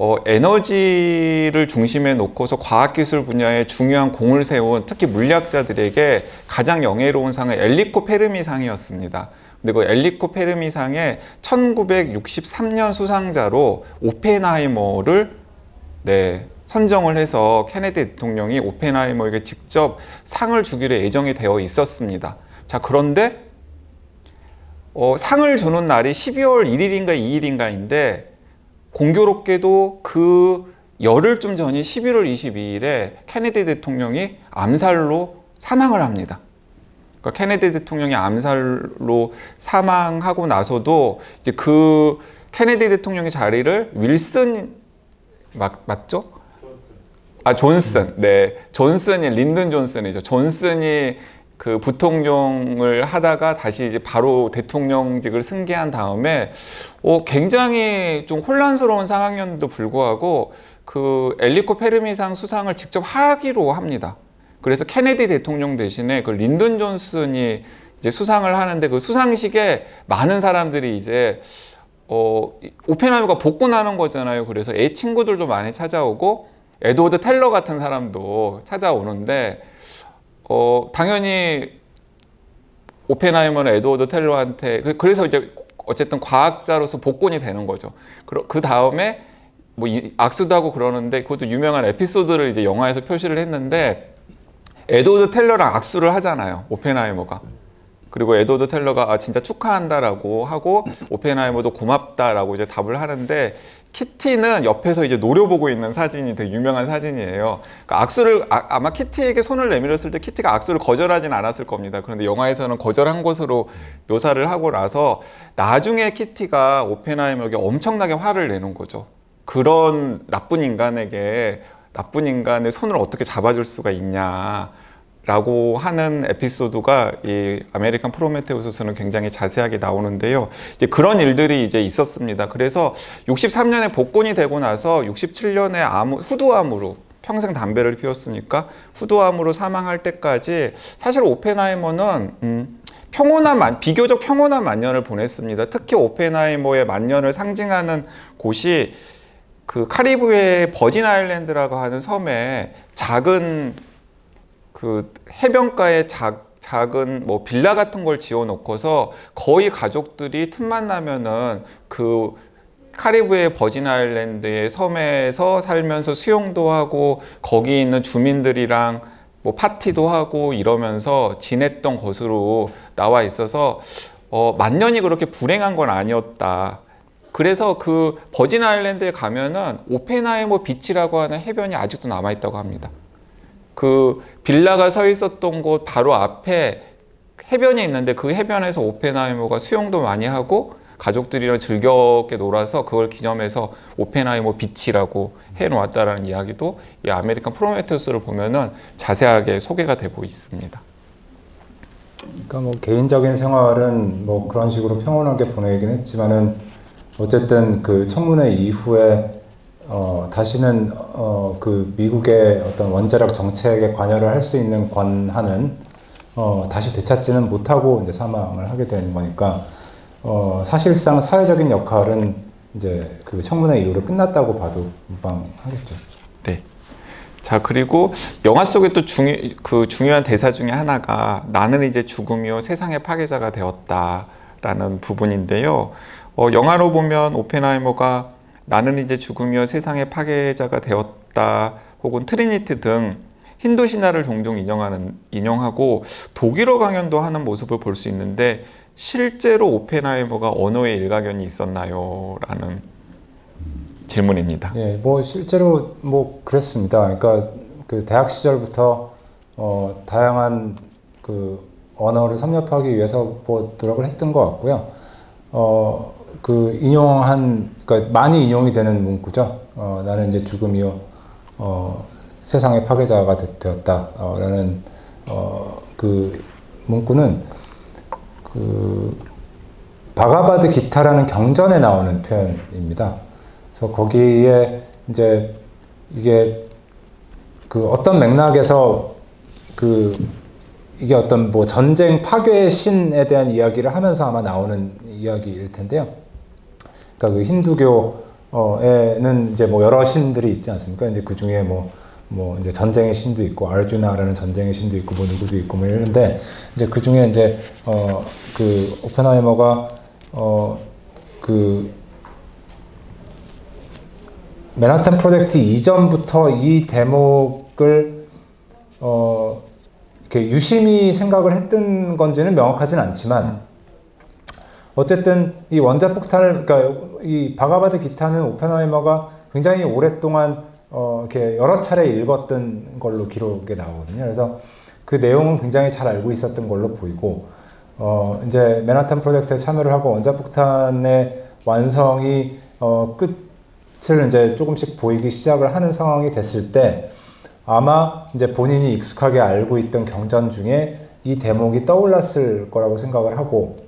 에너지를 중심에 놓고서 과학기술 분야에 중요한 공을 세운 특히 물리학자들에게 가장 영예로운 상은 엘리코 페르미 상이었습니다. 근데 그 엘리코 페르미 상의 1963년 수상자로 오펜하이머를 선정을 해서 케네디 대통령이 오펜하이머에게 직접 상을 주기로 예정이 되어 있었습니다. 자, 그런데 상을 주는 날이 12월 1일인가 2일인가인데 공교롭게도 그 열흘쯤 전인 11월 22일에 케네디 대통령이 암살로 사망을 합니다. 그러니까 케네디 대통령이 암살로 사망하고 나서도 이제 그 케네디 대통령의 자리를 맞죠? 존슨. 네. 린든 존슨이죠. 존슨이 그 부통령을 하다가 다시 이제 바로 대통령직을 승계한 다음에 굉장히 좀 혼란스러운 상황이었는데도 불구하고 그 엘리코 페르미상 수상을 직접 하기로 합니다. 그래서 케네디 대통령 대신에 그 린든 존슨이 이제 수상을 하는데, 그 수상식에 많은 사람들이 이제 오펜하이머가 복권하는 거잖아요. 그래서 애 친구들도 많이 찾아오고 에드워드 텔러 같은 사람도 찾아오는데, 당연히 오펜하이머는 에드워드 텔러한테, 그래서 이제 어쨌든 과학자로서 복권이 되는 거죠. 그 다음에 뭐 악수도 하고 그러는데, 그것도 유명한 에피소드를 이제 영화에서 표시를 했는데, 에드워드 텔러랑 악수를 하잖아요, 오펜하이머가. 그리고 에드워드 텔러가 진짜 축하한다라고 하고 오펜하이머도 고맙다라고 이제 답을 하는데, 키티는 옆에서 이제 노려보고 있는 사진이 되게 유명한 사진이에요. 그러니까 아마 키티에게 손을 내밀었을 때 키티가 악수를 거절하진 않았을 겁니다. 그런데 영화에서는 거절한 것으로 묘사를 하고 나서 나중에 키티가 오펜하이머에게 엄청나게 화를 내는 거죠. 그런 나쁜 인간의 손을 어떻게 잡아줄 수가 있냐 라고 하는 에피소드가 이 아메리칸 프로메테우스는 굉장히 자세하게 나오는데요. 이제 그런 일들이 이제 있었습니다. 그래서 63년에 복권이 되고 나서 67년에 후두암으로 평생 담배를 피웠으니까 후두암으로 사망할 때까지 사실 오펜하이머는 비교적 평온한 만년을 보냈습니다. 특히 오펜하이머의 만년을 상징하는 곳이 그 카리브해의 버진 아일랜드라고 하는 섬에 작은 그 해변가에 작은 뭐 빌라 같은 걸 지어 놓고서 거의 가족들이 틈만 나면은 그 카리브해 버진 아일랜드의 섬에서 살면서 수영도 하고 거기 있는 주민들이랑 뭐 파티도 하고 이러면서 지냈던 것으로 나와 있어서 만년이 그렇게 불행한 건 아니었다. 그래서 그 버진 아일랜드에 가면은 오펜하이머 비치라고 하는 해변이 아직도 남아 있다고 합니다. 그 빌라가 서 있었던 곳 바로 앞에 해변이 있는데 그 해변에서 오펜하이머가 수영도 많이 하고 가족들이랑 즐겁게 놀아서 그걸 기념해서 오펜하이머 비치라고 해놓았다라는 이야기도 이 아메리칸 프로메테우스를 보면은 자세하게 소개가 되고 있습니다. 그러니까 뭐 개인적인 생활은 뭐 그런 식으로 평온하게 보내긴 했지만은 어쨌든 그 청문회 이후에 다시는 그 미국의 어떤 원자력 정책에 관여를 할 수 있는 권한은 다시 되찾지는 못하고 이제 사망을 하게 된 거니까 사실상 사회적인 역할은 이제 그 청문회 이후로 끝났다고 봐도 무방하겠죠. 네. 자, 그리고 영화 속에 또 중요한 대사 중에 하나가 나는 이제 죽음이요 세상의 파괴자가 되었다라는 부분인데요. 영화로 보면 오펜하이머가 나는 이제 죽음이요 세상의 파괴자가 되었다 혹은 트리니티 등 힌두 신화를 종종 인용하고 독일어 강연도 하는 모습을 볼 수 있는데 실제로 오펜하이머가 언어에 일가견이 있었나요? 라는 질문입니다. 예, 뭐 실제로 뭐 그랬습니다. 그러니까 그 대학 시절부터 다양한 그 언어를 섭렵하기 위해서 뭐 노력을 했던 것 같고요. 그 그러니까 많이 인용이 되는 문구죠. 나는 이제 죽음이요 세상의 파괴자가 되었다라는 그 문구는 그 바가바드 기타라는 경전에 나오는 표현입니다. 그래서 거기에 이제 이게 그 어떤 맥락에서 그 이게 어떤 뭐 전쟁 파괴의 신에 대한 이야기를 하면서 아마 나오는 이야기일 텐데요. 그러니까 그 힌두교에는 이제 뭐 여러 신들이 있지 않습니까? 이제 그 중에 뭐 이제 전쟁의 신도 있고 아르주나라는 전쟁의 신도 있고 뭐 누구도 있고 뭐 이런데 이제 그 중에 이제 그 오펜하이머가 그 맨하탄 프로젝트 이전부터 이 대목을 이렇게 유심히 생각을 했던 건지는 명확하진 않지만 어쨌든 이 원자폭탄을 그러니까 이 바가바드 기타는 오펜하이머가 굉장히 오랫동안 이렇게 여러 차례 읽었던 걸로 기록에 나오거든요. 그래서 그 내용은 굉장히 잘 알고 있었던 걸로 보이고 이제 맨하탄 프로젝트에 참여를 하고 원자폭탄의 완성이 끝을 이제 조금씩 보이기 시작을 하는 상황이 됐을 때 아마 이제 본인이 익숙하게 알고 있던 경전 중에 이 대목이 떠올랐을 거라고 생각을 하고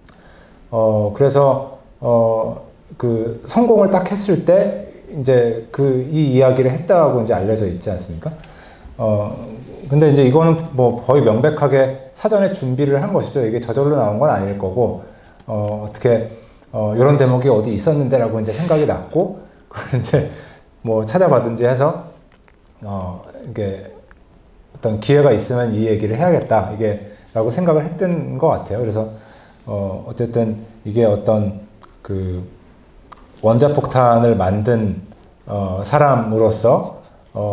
그래서 그 성공을 딱 했을 때 이제 이 이야기를 했다고 이제 알려져 있지 않습니까? 근데 이제 이거는 뭐 거의 명백하게 사전에 준비를 한 것이죠. 이게 저절로 나온 건 아닐 거고 어떻게 이런 대목이 어디 있었는데라고 이제 생각이 났고 이제 뭐 찾아봤든지 해서 이게 어떤 기회가 있으면 이 얘기를 해야겠다 이게라고 생각을 했던 것 같아요. 그래서 어쨌든 이게 어떤 그 원자폭탄을 만든 사람으로서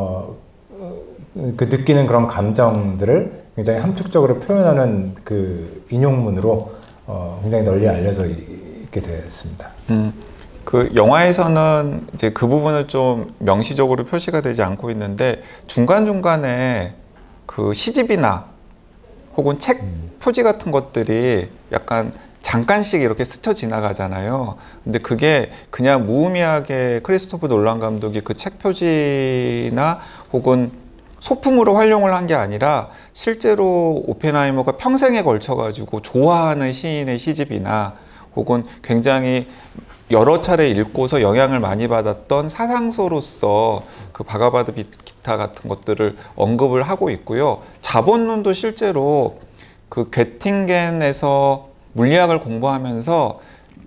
그 느끼는 그런 감정들을 굉장히 함축적으로 표현하는 그 인용문으로 굉장히 널리 알려져 있게 됐습니다. 그 영화에서는 이제 그 부분을 좀 명시적으로 표시가 되지 않고 있는데 중간중간에 그 시집이나 혹은 책 표지 같은 것들이 약간 잠깐씩 이렇게 스쳐 지나가잖아요. 근데 그게 그냥 무의미하게 크리스토프 놀란 감독이 그 책 표지나 혹은 소품으로 활용을 한 게 아니라 실제로 오펜하이머가 평생에 걸쳐 가지고 좋아하는 시인의 시집이나 혹은 굉장히 여러 차례 읽고서 영향을 많이 받았던 사상서로서 그 바가바드 기타 같은 것들을 언급을 하고 있고요. 자본론도 실제로 그 괴팅겐에서 물리학을 공부하면서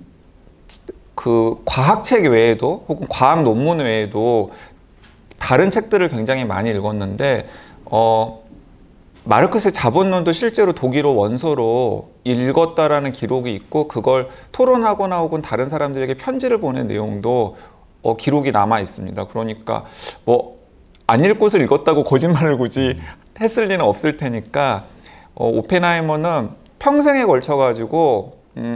그 과학책 외에도 혹은 과학 논문 외에도 다른 책들을 굉장히 많이 읽었는데 마르크스의 자본론도 실제로 독일어 원서로 읽었다라는 기록이 있고 그걸 토론하거나 혹은 다른 사람들에게 편지를 보낸 내용도 기록이 남아 있습니다. 그러니까 뭐 안 읽고서 읽었다고 거짓말을 굳이 했을 리는 없을 테니까 오펜하이머는 평생에 걸쳐 가지고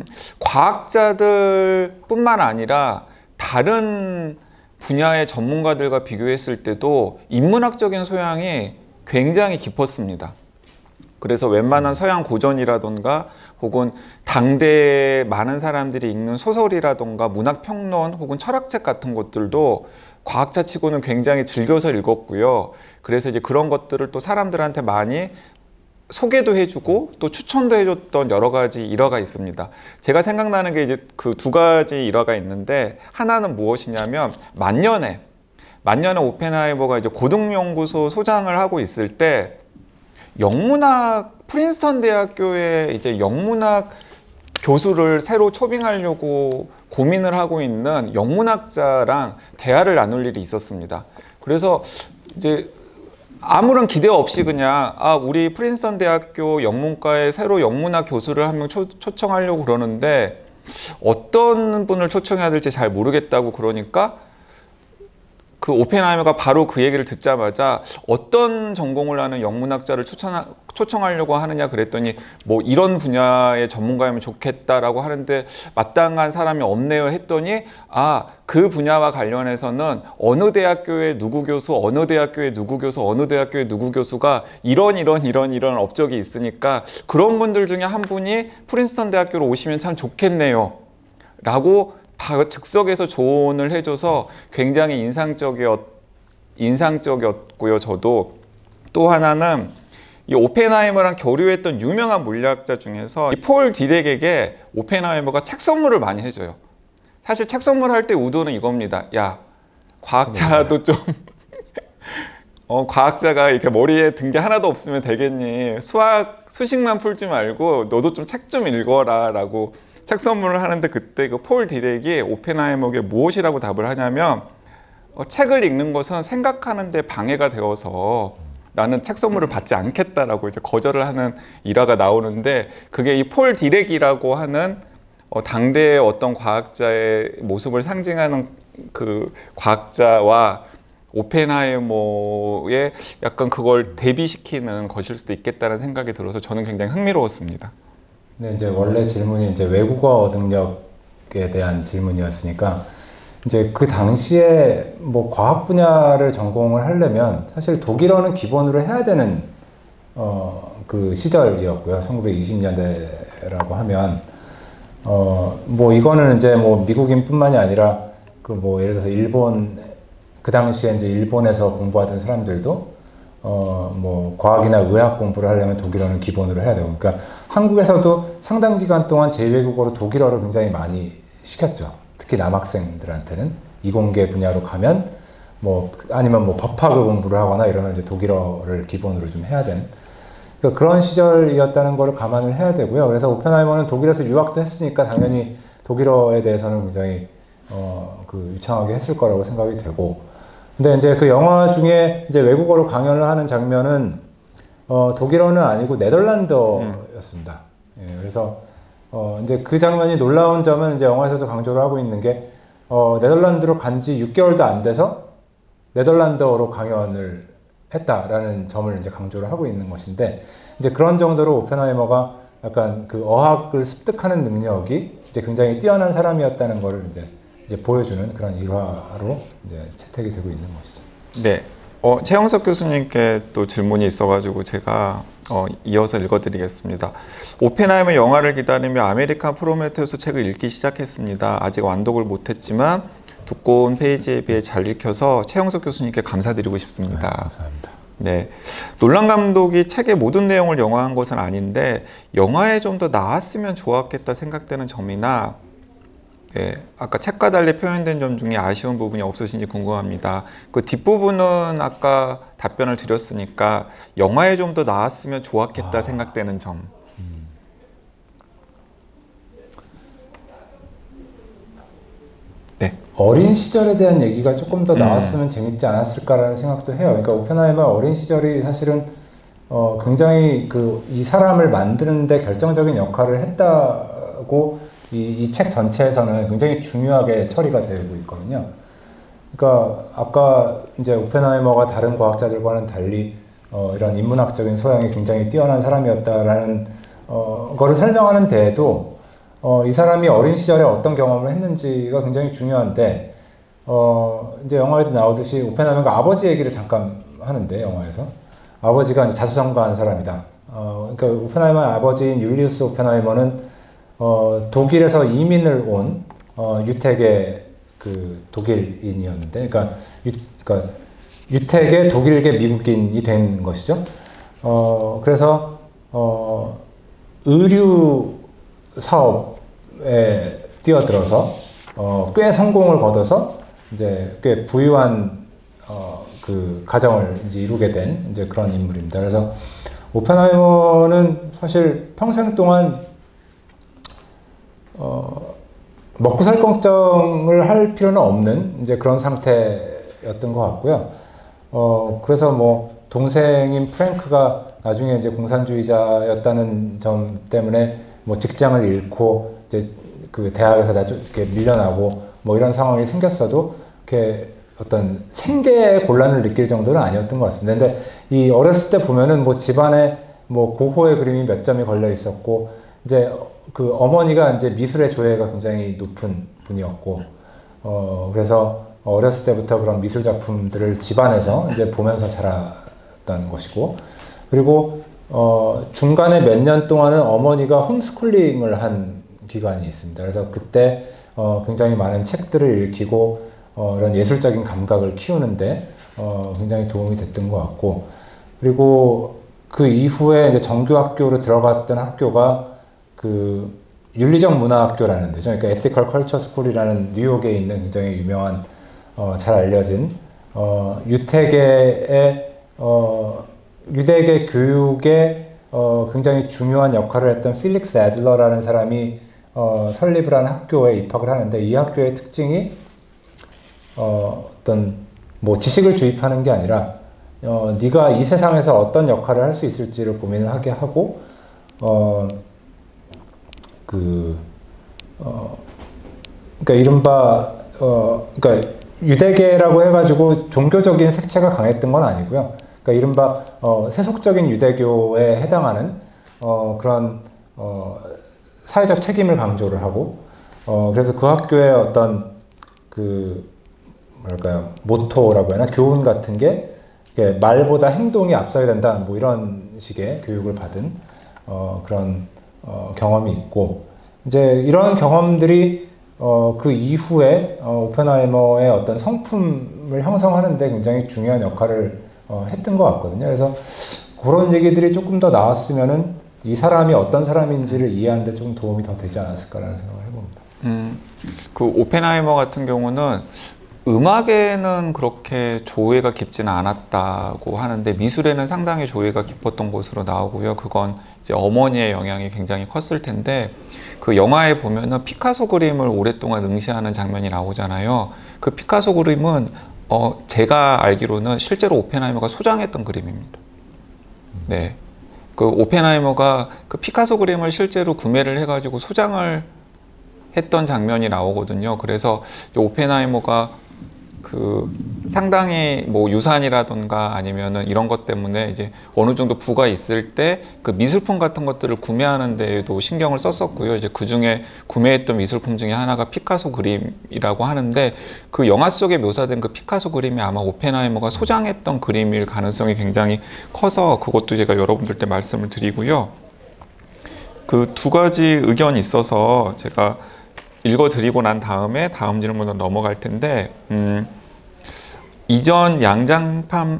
과학자들 뿐만 아니라 다른 분야의 전문가들과 비교했을 때도 인문학적인 소양이 굉장히 깊었습니다. 그래서 웬만한 서양 고전이라던가 혹은 당대에 많은 사람들이 읽는 소설이라던가 문학평론 혹은 철학책 같은 것들도 과학자 치고는 굉장히 즐겨서 읽었고요. 그래서 이제 그런 것들을 또 사람들한테 많이 소개도 해주고 또 추천도 해줬던 여러 가지 일화가 있습니다. 제가 생각나는 게 이제 그 두 가지 일화가 있는데, 하나는 무엇이냐면 만년에 오펜하이머가 이제 고등연구소 소장을 하고 있을 때 영문학 프린스턴 대학교에 이제 영문학 교수를 새로 초빙하려고 고민을 하고 있는 영문학자랑 대화를 나눌 일이 있었습니다. 그래서 이제 아무런 기대 없이 그냥 우리 프린스턴 대학교 영문과에 새로 영문학 교수를 한 명 초청하려고 그러는데 어떤 분을 초청해야 될지 잘 모르겠다고 그러니까 그 오펜하이머가 바로 그 얘기를 듣자마자 어떤 전공을 하는 영문학자를 초청하려고 하느냐 그랬더니 뭐 이런 분야의 전문가이면 좋겠다라고 하는데 마땅한 사람이 없네요 했더니 그 분야와 관련해서는 어느 대학교의 누구 교수, 어느 대학교의 누구 교수, 어느 대학교의 누구 교수가 이런 업적이 있으니까 그런 분들 중에 한 분이 프린스턴 대학교로 오시면 참 좋겠네요 라고 즉석에서 조언을 해줘서 굉장히 인상적이었고요. 저도 또 하나는 이 오펜하이머랑 교류했던 유명한 물리학자 중에서 이 폴 디렉에게 오펜하이머가 책 선물을 많이 해줘요. 사실 책 선물할 때 의도는 이겁니다. 야, 과학자도 좀 과학자가 이렇게 머리에 든 게 하나도 없으면 되겠니? 수식만 풀지 말고 너도 좀 책 좀 읽어라 라고 책 선물을 하는데, 그때 그 폴 디렉이 오펜하이머에게 무엇이라고 답을 하냐면 책을 읽는 것은 생각하는 데 방해가 되어서 나는 책 선물을 받지 않겠다라고 이제 거절을 하는 일화가 나오는데, 그게 이 폴 디렉이라고 하는 당대의 어떤 과학자의 모습을 상징하는 그 과학자와 오펜하이머의 약간 그걸 대비시키는 것일 수도 있겠다는 생각이 들어서 저는 굉장히 흥미로웠습니다. 근데 이제 원래 질문이 이제 외국어 능력에 대한 질문이었으니까, 이제 그 당시에 뭐 과학 분야를 전공을 하려면 사실 독일어는 기본으로 해야 되는 그 시절이었고요. 1920년대라고 하면 뭐 이거는 이제 뭐 미국인뿐만이 아니라 그 뭐 예를 들어서 일본, 그 당시에 이제 일본에서 공부하던 사람들도 뭐 과학이나 의학 공부를 하려면 독일어는 기본으로 해야 되고, 그러니까 한국에서도 상당 기간 동안 제2외국어로 독일어를 굉장히 많이 시켰죠. 특히 남학생들한테는 이공계 분야로 가면 뭐 아니면 뭐 법학을 공부를 하거나 이러면 이제 독일어를 기본으로 좀 해야 되는, 그러니까 그런 시절이었다는 걸 감안을 해야 되고요. 그래서 오펜하이머는 독일에서 유학도 했으니까 당연히 독일어에 대해서는 굉장히 그 유창하게 했을 거라고 생각이 되고, 근데 이제 그 영화 중에 이제 외국어로 강연을 하는 장면은 독일어는 아니고 네덜란드어였습니다. 예, 그래서 이제 그 장면이 놀라운 점은 이제 영화에서도 강조를 하고 있는 게 네덜란드로 간 지 6개월도 안 돼서 네덜란드어로 강연을 했다라는 점을 이제 강조를 하고 있는 것인데, 이제 그런 정도로 오펜하이머가 약간 그 어학을 습득하는 능력이 이제 굉장히 뛰어난 사람이었다는 것을 이제 보여주는 그런 일화로 이제 채택이 되고 있는 것이죠. 네. 최영석 교수님께 또 질문이 있어가지고 제가 이어서 읽어드리겠습니다. 오펜하이머 영화를 기다리며 아메리칸 프로메테우스 책을 읽기 시작했습니다. 아직 완독을 못했지만 두꺼운 페이지에 비해 잘 읽혀서 최영석 교수님께 감사드리고 싶습니다. 네, 감사합니다. 네, 놀란 감독이 책의 모든 내용을 영화한 것은 아닌데 영화에 좀 더 나왔으면 좋았겠다 생각되는 점이나, 네, 아까 책과 달리 표현된 점 중에 아쉬운 부분이 없으신지 궁금합니다. 그 뒷부분은 아까 답변을 드렸으니까 영화에 좀 더 나왔으면 좋았겠다 생각되는 점. 네. 어린 시절에 대한 얘기가 조금 더 나왔으면 재밌지 않았을까라는 생각도 해요. 그러니까 오펜하이머 어린 시절이 사실은 굉장히 이 사람을 만드는데 결정적인 역할을 했다고 이 책 전체에서는 굉장히 중요하게 처리가 되고 있거든요. 그러니까 아까 이제 오펜하이머가 다른 과학자들과는 달리 이런 인문학적인 소양이 굉장히 뛰어난 사람이었다라는 거를 설명하는 데에도 이 사람이 어린 시절에 어떤 경험을 했는지가 굉장히 중요한데, 이제 영화에도 나오듯이 오펜하이머가 아버지 얘기를 잠깐 하는데, 영화에서 아버지가 이제 자수성가한 사람이다. 그러니까 오펜하이머의 아버지인 율리우스 오펜하이머는 독일에서 이민을 온 유택의 그 독일인이었는데, 그러니까 유택의 독일계 미국인이 된 것이죠. 그래서 의류 사업에 뛰어들어서 꽤 성공을 거둬서 이제 꽤 부유한 그 가정을 이제 이루게 된 이제 그런 인물입니다. 그래서 오펜하이머는 사실 평생 동안 먹고 살 걱정을 할 필요는 없는 이제 그런 상태였던 것 같고요. 그래서 뭐 동생인 프랭크가 나중에 이제 공산주의자였다는 점 때문에 뭐 직장을 잃고 이제 그 대학에서 이렇게 밀려나고 뭐 이런 상황이 생겼어도 이렇게 어떤 생계의 곤란을 느낄 정도는 아니었던 것 같습니다. 근데 이 어렸을 때 보면은 뭐 집안에 뭐 고호의 그림이 몇 점이 걸려 있었고, 이제 그 어머니가 이제 미술의 조예가 굉장히 높은 분이었고, 그래서 어렸을 때부터 그런 미술 작품들을 집안에서 이제 보면서 자랐다는 것이고, 그리고 중간에 몇 년 동안은 어머니가 홈스쿨링을 한 기간이 있습니다. 그래서 그때 굉장히 많은 책들을 읽히고 이런 예술적인 감각을 키우는데 굉장히 도움이 됐던 것 같고, 그리고 그 이후에 이제 정규학교로 들어갔던 학교가 그 윤리적 문화학교라는 데죠. 그러니까 Ethical Culture School이라는 뉴욕에 있는 굉장히 유명한 잘 알려진 유대계 교육에 굉장히 중요한 역할을 했던 필릭스 애들러라는 사람이 설립을 한 학교에 입학을 하는데, 이 학교의 특징이 어떤 뭐 지식을 주입하는 게 아니라 네가 이 세상에서 어떤 역할을 할 수 있을지를 고민을 하게 하고, 그러니까 이른바 그러니까 유대계라고 해가지고 종교적인 색채가 강했던 건 아니고요. 그러니까 이른바 세속적인 유대교에 해당하는 그런 사회적 책임을 강조를 하고, 그래서 그 학교의 어떤 그 뭐랄까요, 모토라고 해야 하나, 교훈 같은 게 말보다 행동이 앞서야 된다, 뭐 이런 식의 교육을 받은 그런 경험이 있고, 이제 이런 경험들이 그 이후에 오펜하이머의 어떤 성품을 형성하는데 굉장히 중요한 역할을 했던 것 같거든요. 그래서 그런 얘기들이 조금 더 나왔으면은 이 사람이 어떤 사람인지를 이해하는데 좀 도움이 더 되지 않았을까라는 생각을 해봅니다. 그 오펜하이머 같은 경우는 음악에는 그렇게 조예가 깊지는 않았다고 하는데 미술에는 상당히 조예가 깊었던 것으로 나오고요. 그건 이제 어머니의 영향이 굉장히 컸을 텐데, 그 영화에 보면은 피카소 그림을 오랫동안 응시하는 장면이 나오잖아요. 그 피카소 그림은 제가 알기로는 실제로 오펜하이머가 소장했던 그림입니다. 네. 그 오펜하이머가 그 피카소 그림을 실제로 구매를 해가지고 소장을 했던 장면이 나오거든요. 그래서 오펜하이머가 그 상당히 뭐 유산이라던가 아니면은 이런 것 때문에 이제 어느 정도 부가 있을 때 그 미술품 같은 것들을 구매하는 데에도 신경을 썼었고요. 이제 그 중에 구매했던 미술품 중에 하나가 피카소 그림이라고 하는데, 그 영화 속에 묘사된 그 피카소 그림이 아마 오펜하이머가 소장했던 그림일 가능성이 굉장히 커서 그것도 제가 여러분들께 말씀을 드리고요. 그 두 가지 의견이 있어서 제가 읽어드리고 난 다음에 다음 질문으로 넘어갈 텐데, 이전 양장판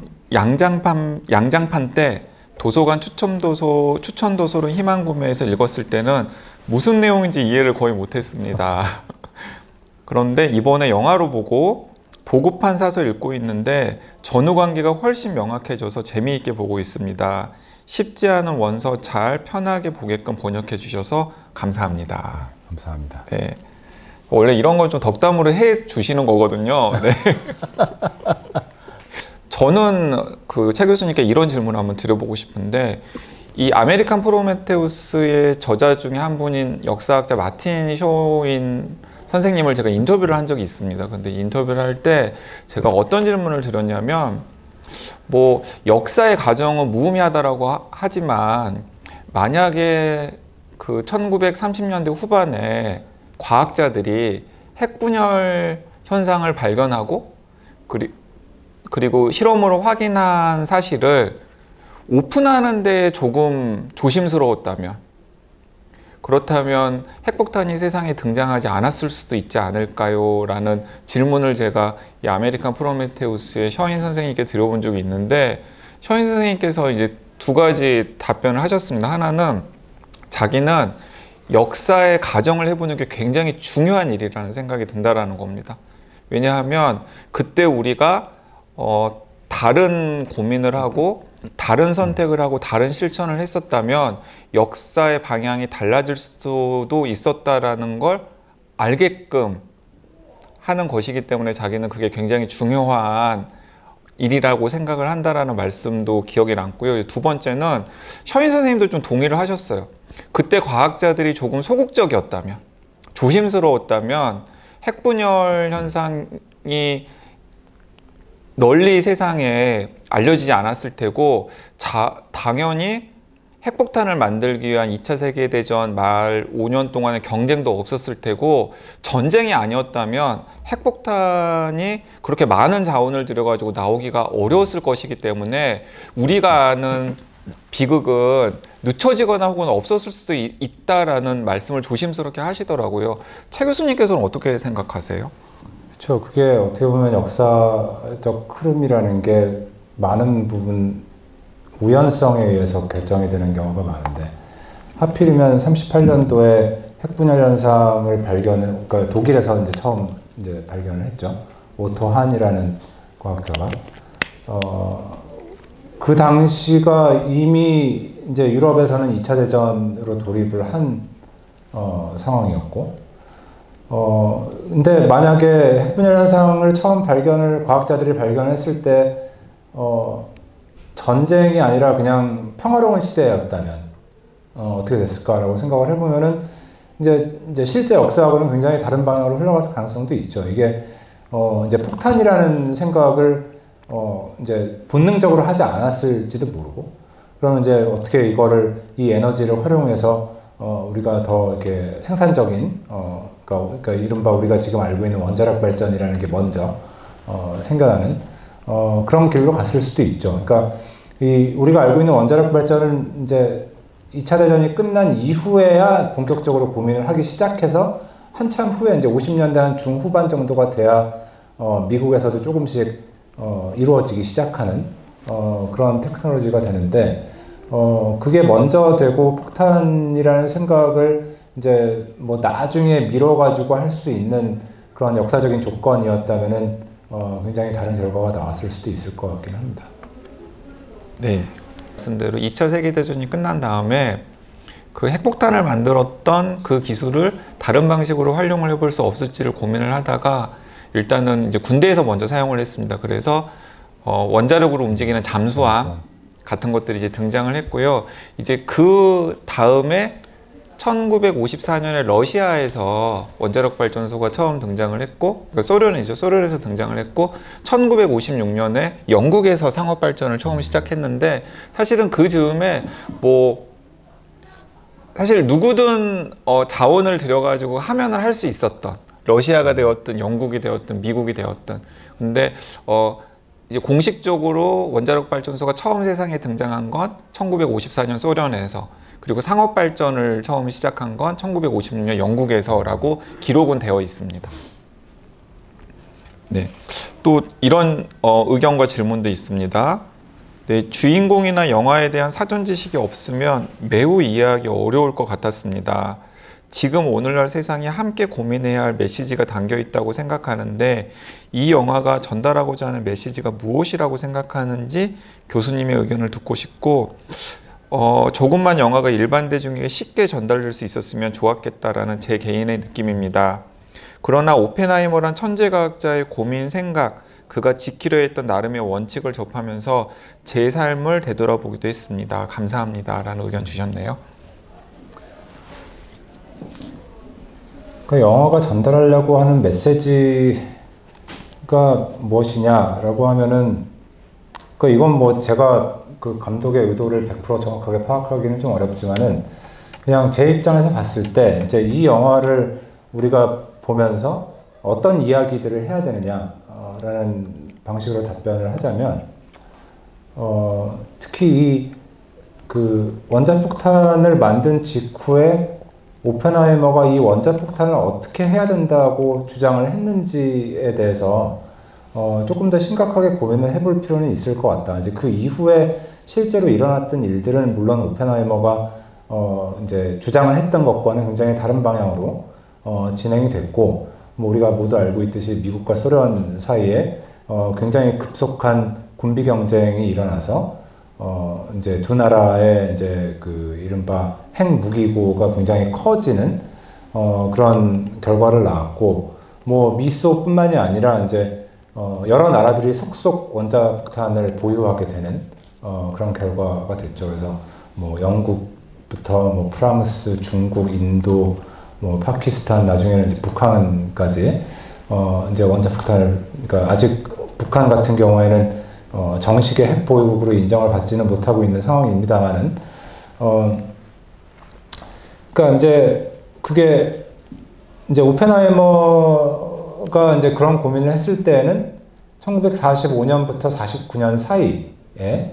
때 도서관 추천도서로 희망구매해서 읽었을 때는 무슨 내용인지 이해를 거의 못했습니다. 그런데 이번에 영화로 보고 보급한 사서 읽고 있는데 전후관계가 훨씬 명확해져서 재미있게 보고 있습니다. 쉽지 않은 원서 잘 편하게 보게끔 번역해 주셔서 감사합니다. 감사합니다. 네. 원래 이런 건 좀 덕담으로 해 주시는 거거든요. 네. 저는 그 최 교수님께 이런 질문을 한번 드려보고 싶은데, 이 아메리칸 프로메테우스의 저자 중에 한 분인 역사학자 마틴 쇼인 선생님을 제가 인터뷰를 한 적이 있습니다. 근데 인터뷰를 할 때 제가 어떤 질문을 드렸냐면, 뭐 역사의 가정은 무의미하다라고 하지만 만약에 그 1930년대 후반에 과학자들이 핵분열 현상을 발견하고 그리고 실험으로 확인한 사실을 오픈하는데 조금 조심스러웠다면, 그렇다면 핵폭탄이 세상에 등장하지 않았을 수도 있지 않을까요? 라는 질문을 제가 이 아메리칸 프로메테우스의 셔인 선생님께 드려본 적이 있는데, 셔인 선생님께서 이제 두 가지 답변을 하셨습니다. 하나는 자기는 역사의 가정을 해보는 게 굉장히 중요한 일이라는 생각이 든다라는 겁니다. 왜냐하면 그때 우리가 다른 고민을 하고 다른 선택을 하고 다른 실천을 했었다면 역사의 방향이 달라질 수도 있었다라는 걸 알게끔 하는 것이기 때문에 자기는 그게 굉장히 중요한 일이라고 생각을 한다라는 말씀도 기억에 남고요. 두 번째는 셔인 선생님도 좀 동의를 하셨어요. 그때 과학자들이 조금 소극적이었다면, 조심스러웠다면 핵분열 현상이 널리 세상에 알려지지 않았을 테고, 당연히 핵폭탄을 만들기 위한 2차 세계대전 말 5년 동안의 경쟁도 없었을 테고, 전쟁이 아니었다면 핵폭탄이 그렇게 많은 자원을 들여가지고 나오기가 어려웠을 것이기 때문에 우리가 아는 비극은 늦춰지거나 혹은 없었을 수도 있다라는 말씀을 조심스럽게 하시더라고요. 최 교수님께서는 어떻게 생각하세요? 그렇죠. 그게 어떻게 보면 역사적 흐름이라는 게 많은 부분 우연성에 의해서 결정이 되는 경우가 많은데, 하필이면 38년도에 핵분열 현상을 그러니까 독일에서 이제 처음 이제 발견을 했죠. 오토 한이라는 과학자가. 그 당시가 이미 이제 유럽에서는 2차 대전으로 돌입을 한 상황이었고, 근데 만약에 핵분열 현상을 처음 과학자들이 발견했을 때, 전쟁이 아니라 그냥 평화로운 시대였다면, 어떻게 됐을까라고 생각을 해보면은, 이제 실제 역사하고는 굉장히 다른 방향으로 흘러갈 가능성도 있죠. 이게, 이제 폭탄이라는 생각을, 이제 본능적으로 하지 않았을지도 모르고, 그러면 이제 어떻게 이 에너지를 활용해서, 우리가 더 이렇게 생산적인, 그러니까 이른바 우리가 지금 알고 있는 원자력 발전이라는 게 먼저 생겨나는 그런 길로 갔을 수도 있죠. 그러니까 우리가 알고 있는 원자력 발전은 이제 2차 대전이 끝난 이후에야 본격적으로 고민을 하기 시작해서, 한참 후에 이제 50년대 한 중후반 정도가 돼야 미국에서도 조금씩 이루어지기 시작하는 그런 테크놀로지가 되는데, 그게 먼저 되고 폭탄이라는 생각을 이제 뭐 나중에 미뤄가지고 할 수 있는 그런 역사적인 조건이었다면은 굉장히 다른 결과가 나왔을 수도 있을 것 같긴 합니다. 네, 말씀대로 2차 세계대전이 끝난 다음에 그 핵폭탄을 만들었던 그 기술을 다른 방식으로 활용을 해볼 수 없을지를 고민을 하다가 일단은 이제 군대에서 먼저 사용을 했습니다. 그래서 원자력으로 움직이는 잠수함 같은 것들이 이제 등장을 했고요. 이제 그 다음에 1954년에 러시아에서 원자력 발전소가 처음 등장을 했고, 그러니까 소련에서 등장을 했고, 1956년에 영국에서 상업 발전을 처음 시작했는데, 사실은 그 즈음에 사실 누구든 자원을 들여가지고 하면을 할 수 있었던, 러시아가 되었든 영국이 되었든 미국이 되었든, 근데 이제 공식적으로 원자력 발전소가 처음 세상에 등장한 건 1954년 소련에서, 그리고 상업 발전을 처음 시작한 건 1956년 영국에서라고 기록은 되어 있습니다. 네, 또 이런 의견과 질문도 있습니다. 네, 주인공이나 영화에 대한 사전 지식이 없으면 매우 이해하기 어려울 것 같았습니다. 지금 오늘날 세상이 함께 고민해야 할 메시지가 담겨 있다고 생각하는데, 이 영화가 전달하고자 하는 메시지가 무엇이라고 생각하는지 교수님의 의견을 듣고 싶고, 조금만 영화가 일반 대중에게 쉽게 전달될 수 있었으면 좋았겠다라는 제 개인의 느낌입니다. 그러나 오펜하이머란 천재과학자의 고민, 생각, 그가 지키려 했던 나름의 원칙을 접하면서 제 삶을 되돌아보기도 했습니다. 감사합니다. 라는 의견 주셨네요. 그 영화가 전달하려고 하는 메시지가 무엇이냐라고 하면은, 이건 뭐 제가 그 감독의 의도를 100% 정확하게 파악하기는 좀 어렵지만은, 그냥 제 입장에서 봤을 때 이제 이 영화를 우리가 보면서 어떤 이야기들을 해야 되느냐라는 방식으로 답변을 하자면, 특히 이 그 원자폭탄을 만든 직후에 오펜하이머가 이 원자폭탄을 어떻게 해야 된다고 주장을 했는지에 대해서 조금 더 심각하게 고민을 해볼 필요는 있을 것 같다. 이제 그 이후에 실제로 일어났던 일들은 물론 오펜하이머가 이제 주장을 했던 것과는 굉장히 다른 방향으로 진행이 됐고, 뭐 우리가 모두 알고 있듯이 미국과 소련 사이에 굉장히 급속한 군비 경쟁이 일어나서 이제 두 나라의 이제 그 이른바 핵무기고가 굉장히 커지는 그런 결과를 낳았고, 뭐 미소뿐만이 아니라 이제 여러 나라들이 속속 원자폭탄을 보유하게 되는 그런 결과가 됐죠. 그래서 뭐 영국부터 뭐 프랑스, 중국, 인도, 뭐 파키스탄, 나중에는 이제 북한까지 이제 원자폭탄을, 그러니까 아직 북한 같은 경우에는 정식의 핵 보유국으로 인정을 받지는 못하고 있는 상황입니다만은, 그러니까 이제 그게 이제 오펜하이머가 이제 그런 고민을 했을 때는 1945년부터 49년 사이에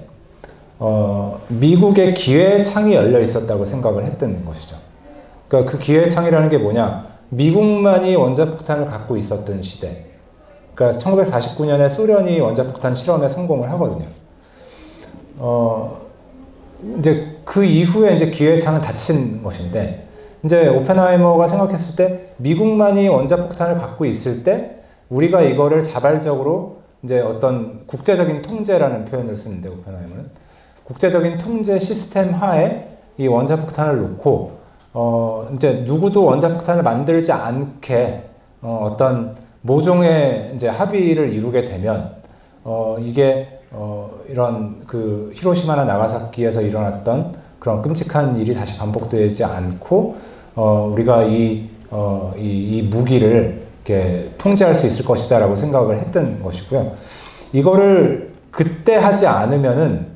미국의 기회의 창이 열려 있었다고 생각을 했던 것이죠. 그러니까 그 기회의 창이라는 게 뭐냐? 미국만이 원자폭탄을 갖고 있었던 시대. 그러니까 1949년에 소련이 원자폭탄 실험에 성공을 하거든요. 이제 그 이후에 이제 기회의 창은 닫힌 것인데, 이제 오펜하이머가 생각했을 때 미국만이 원자폭탄을 갖고 있을 때 우리가 이거를 자발적으로 이제 어떤 국제적인 통제라는 표현을 쓰는데, 오펜하이머는 국제적인 통제 시스템 하에 이 원자폭탄을 놓고 이제 누구도 원자폭탄을 만들지 않게 어떤 모종의 이제 합의를 이루게 되면 이게 이런 그 히로시마나 나가사키에서 일어났던 그런 끔찍한 일이 다시 반복되지 않고 우리가 이 무기를 이렇게 통제할 수 있을 것이다라고 생각을 했던 것이고요. 이거를 그때 하지 않으면은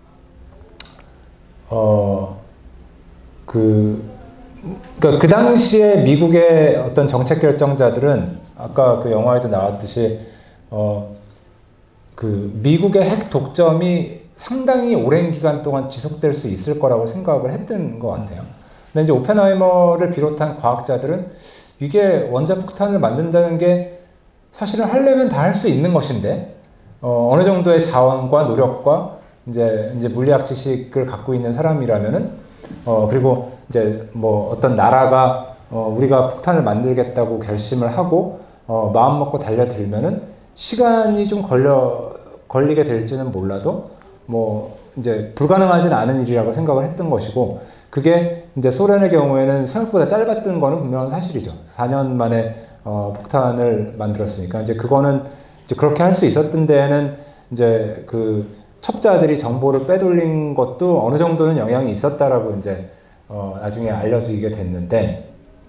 그러니까 그 당시에 미국의 어떤 정책 결정자들은 아까 그 영화에도 나왔듯이 그 미국의 핵 독점이 상당히 오랜 기간 동안 지속될 수 있을 거라고 생각을 했던 것 같아요. 근데 이제 오펜하이머를 비롯한 과학자들은 이게 원자폭탄을 만든다는 게 사실은 하려면 다 할 수 있는 것인데 어느 정도의 자원과 노력과 이제 물리학 지식을 갖고 있는 사람이라면은 그리고 이제 뭐 어떤 나라가 우리가 폭탄을 만들겠다고 결심을 하고 마음 먹고 달려들면은 시간이 좀 걸리게 될지는 몰라도 뭐 이제 불가능하진 않은 일이라고 생각을 했던 것이고, 그게 이제 소련의 경우에는 생각보다 짧았던 거는 분명한 사실이죠. 4년 만에 폭탄을 만들었으니까 이제 그거는 이제 그렇게 할 수 있었던 데에는 이제 그 첩자들이 정보를 빼돌린 것도 어느 정도는 영향이 있었다라고 이제 나중에 알려지게 됐는데,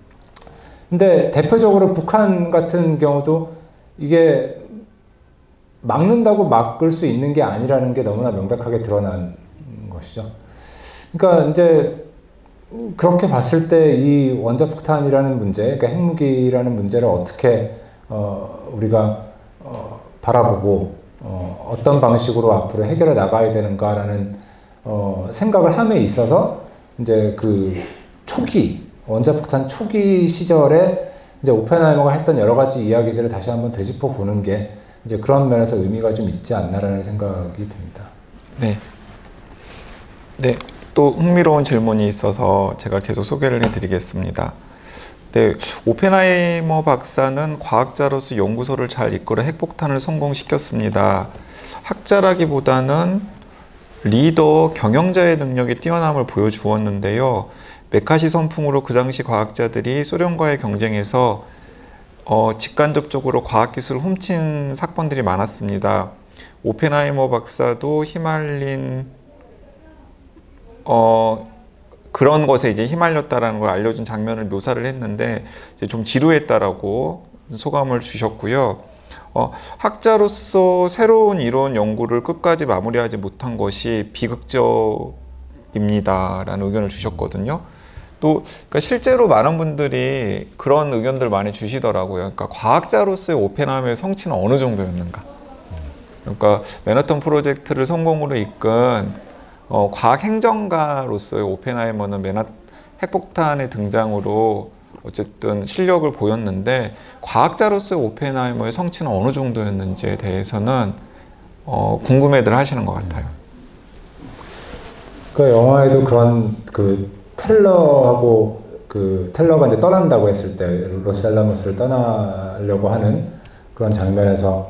근데 대표적으로 북한 같은 경우도 이게 막는다고 막을 수 있는 게 아니라는 게 너무나 명백하게 드러난 것이죠. 그러니까 이제 그렇게 봤을 때 이 원자폭탄이라는 문제, 그러니까 핵무기라는 문제를 어떻게 우리가 바라보고 어떤 방식으로 앞으로 해결해 나가야 되는가라는 생각을 함에 있어서 이제 그 초기 원자폭탄 초기 시절에 이제 오펜하이머가 했던 여러 가지 이야기들을 다시 한번 되짚어 보는 게 이제 그런 면에서 의미가 좀 있지 않나라는 생각이 듭니다. 네. 네. 또 흥미로운 질문이 있어서 제가 계속 소개를 해드리겠습니다. 네, 오펜하이머 박사는 과학자로서 연구소를 잘 이끌어 핵폭탄을 성공시켰습니다. 학자라기보다는 리더, 경영자의 능력이 뛰어남을 보여주었는데요. 메카시 선풍으로 그 당시 과학자들이 소련과의 경쟁에서 직간접적으로 과학기술을 훔친 사건들이 많았습니다. 오펜하이머 박사도 휘말린 그런 것에 이제 휘말렸다라는 걸 알려준 장면을 묘사를 했는데 이제 좀 지루했다라고 소감을 주셨고요. 학자로서 새로운 이론 연구를 끝까지 마무리하지 못한 것이 비극적입니다라는 의견을 주셨거든요. 또 그러니까 실제로 많은 분들이 그런 의견들 많이 주시더라고요. 그러니까 과학자로서의 오펜하이머의 성취는 어느 정도였는가? 그러니까 맨하탄 프로젝트를 성공으로 이끈 과학 행정가로서의 오펜하이머는 핵폭탄의 등장으로 어쨌든 실력을 보였는데 과학자로서의 오펜하이머의 성취는 어느 정도였는지에 대해서는 궁금해들 하시는 것 같아요. 그 영화에도 그런 그 텔러가 이제 떠난다고 했을 때 로스알라모스를 떠나려고 하는 그런 장면에서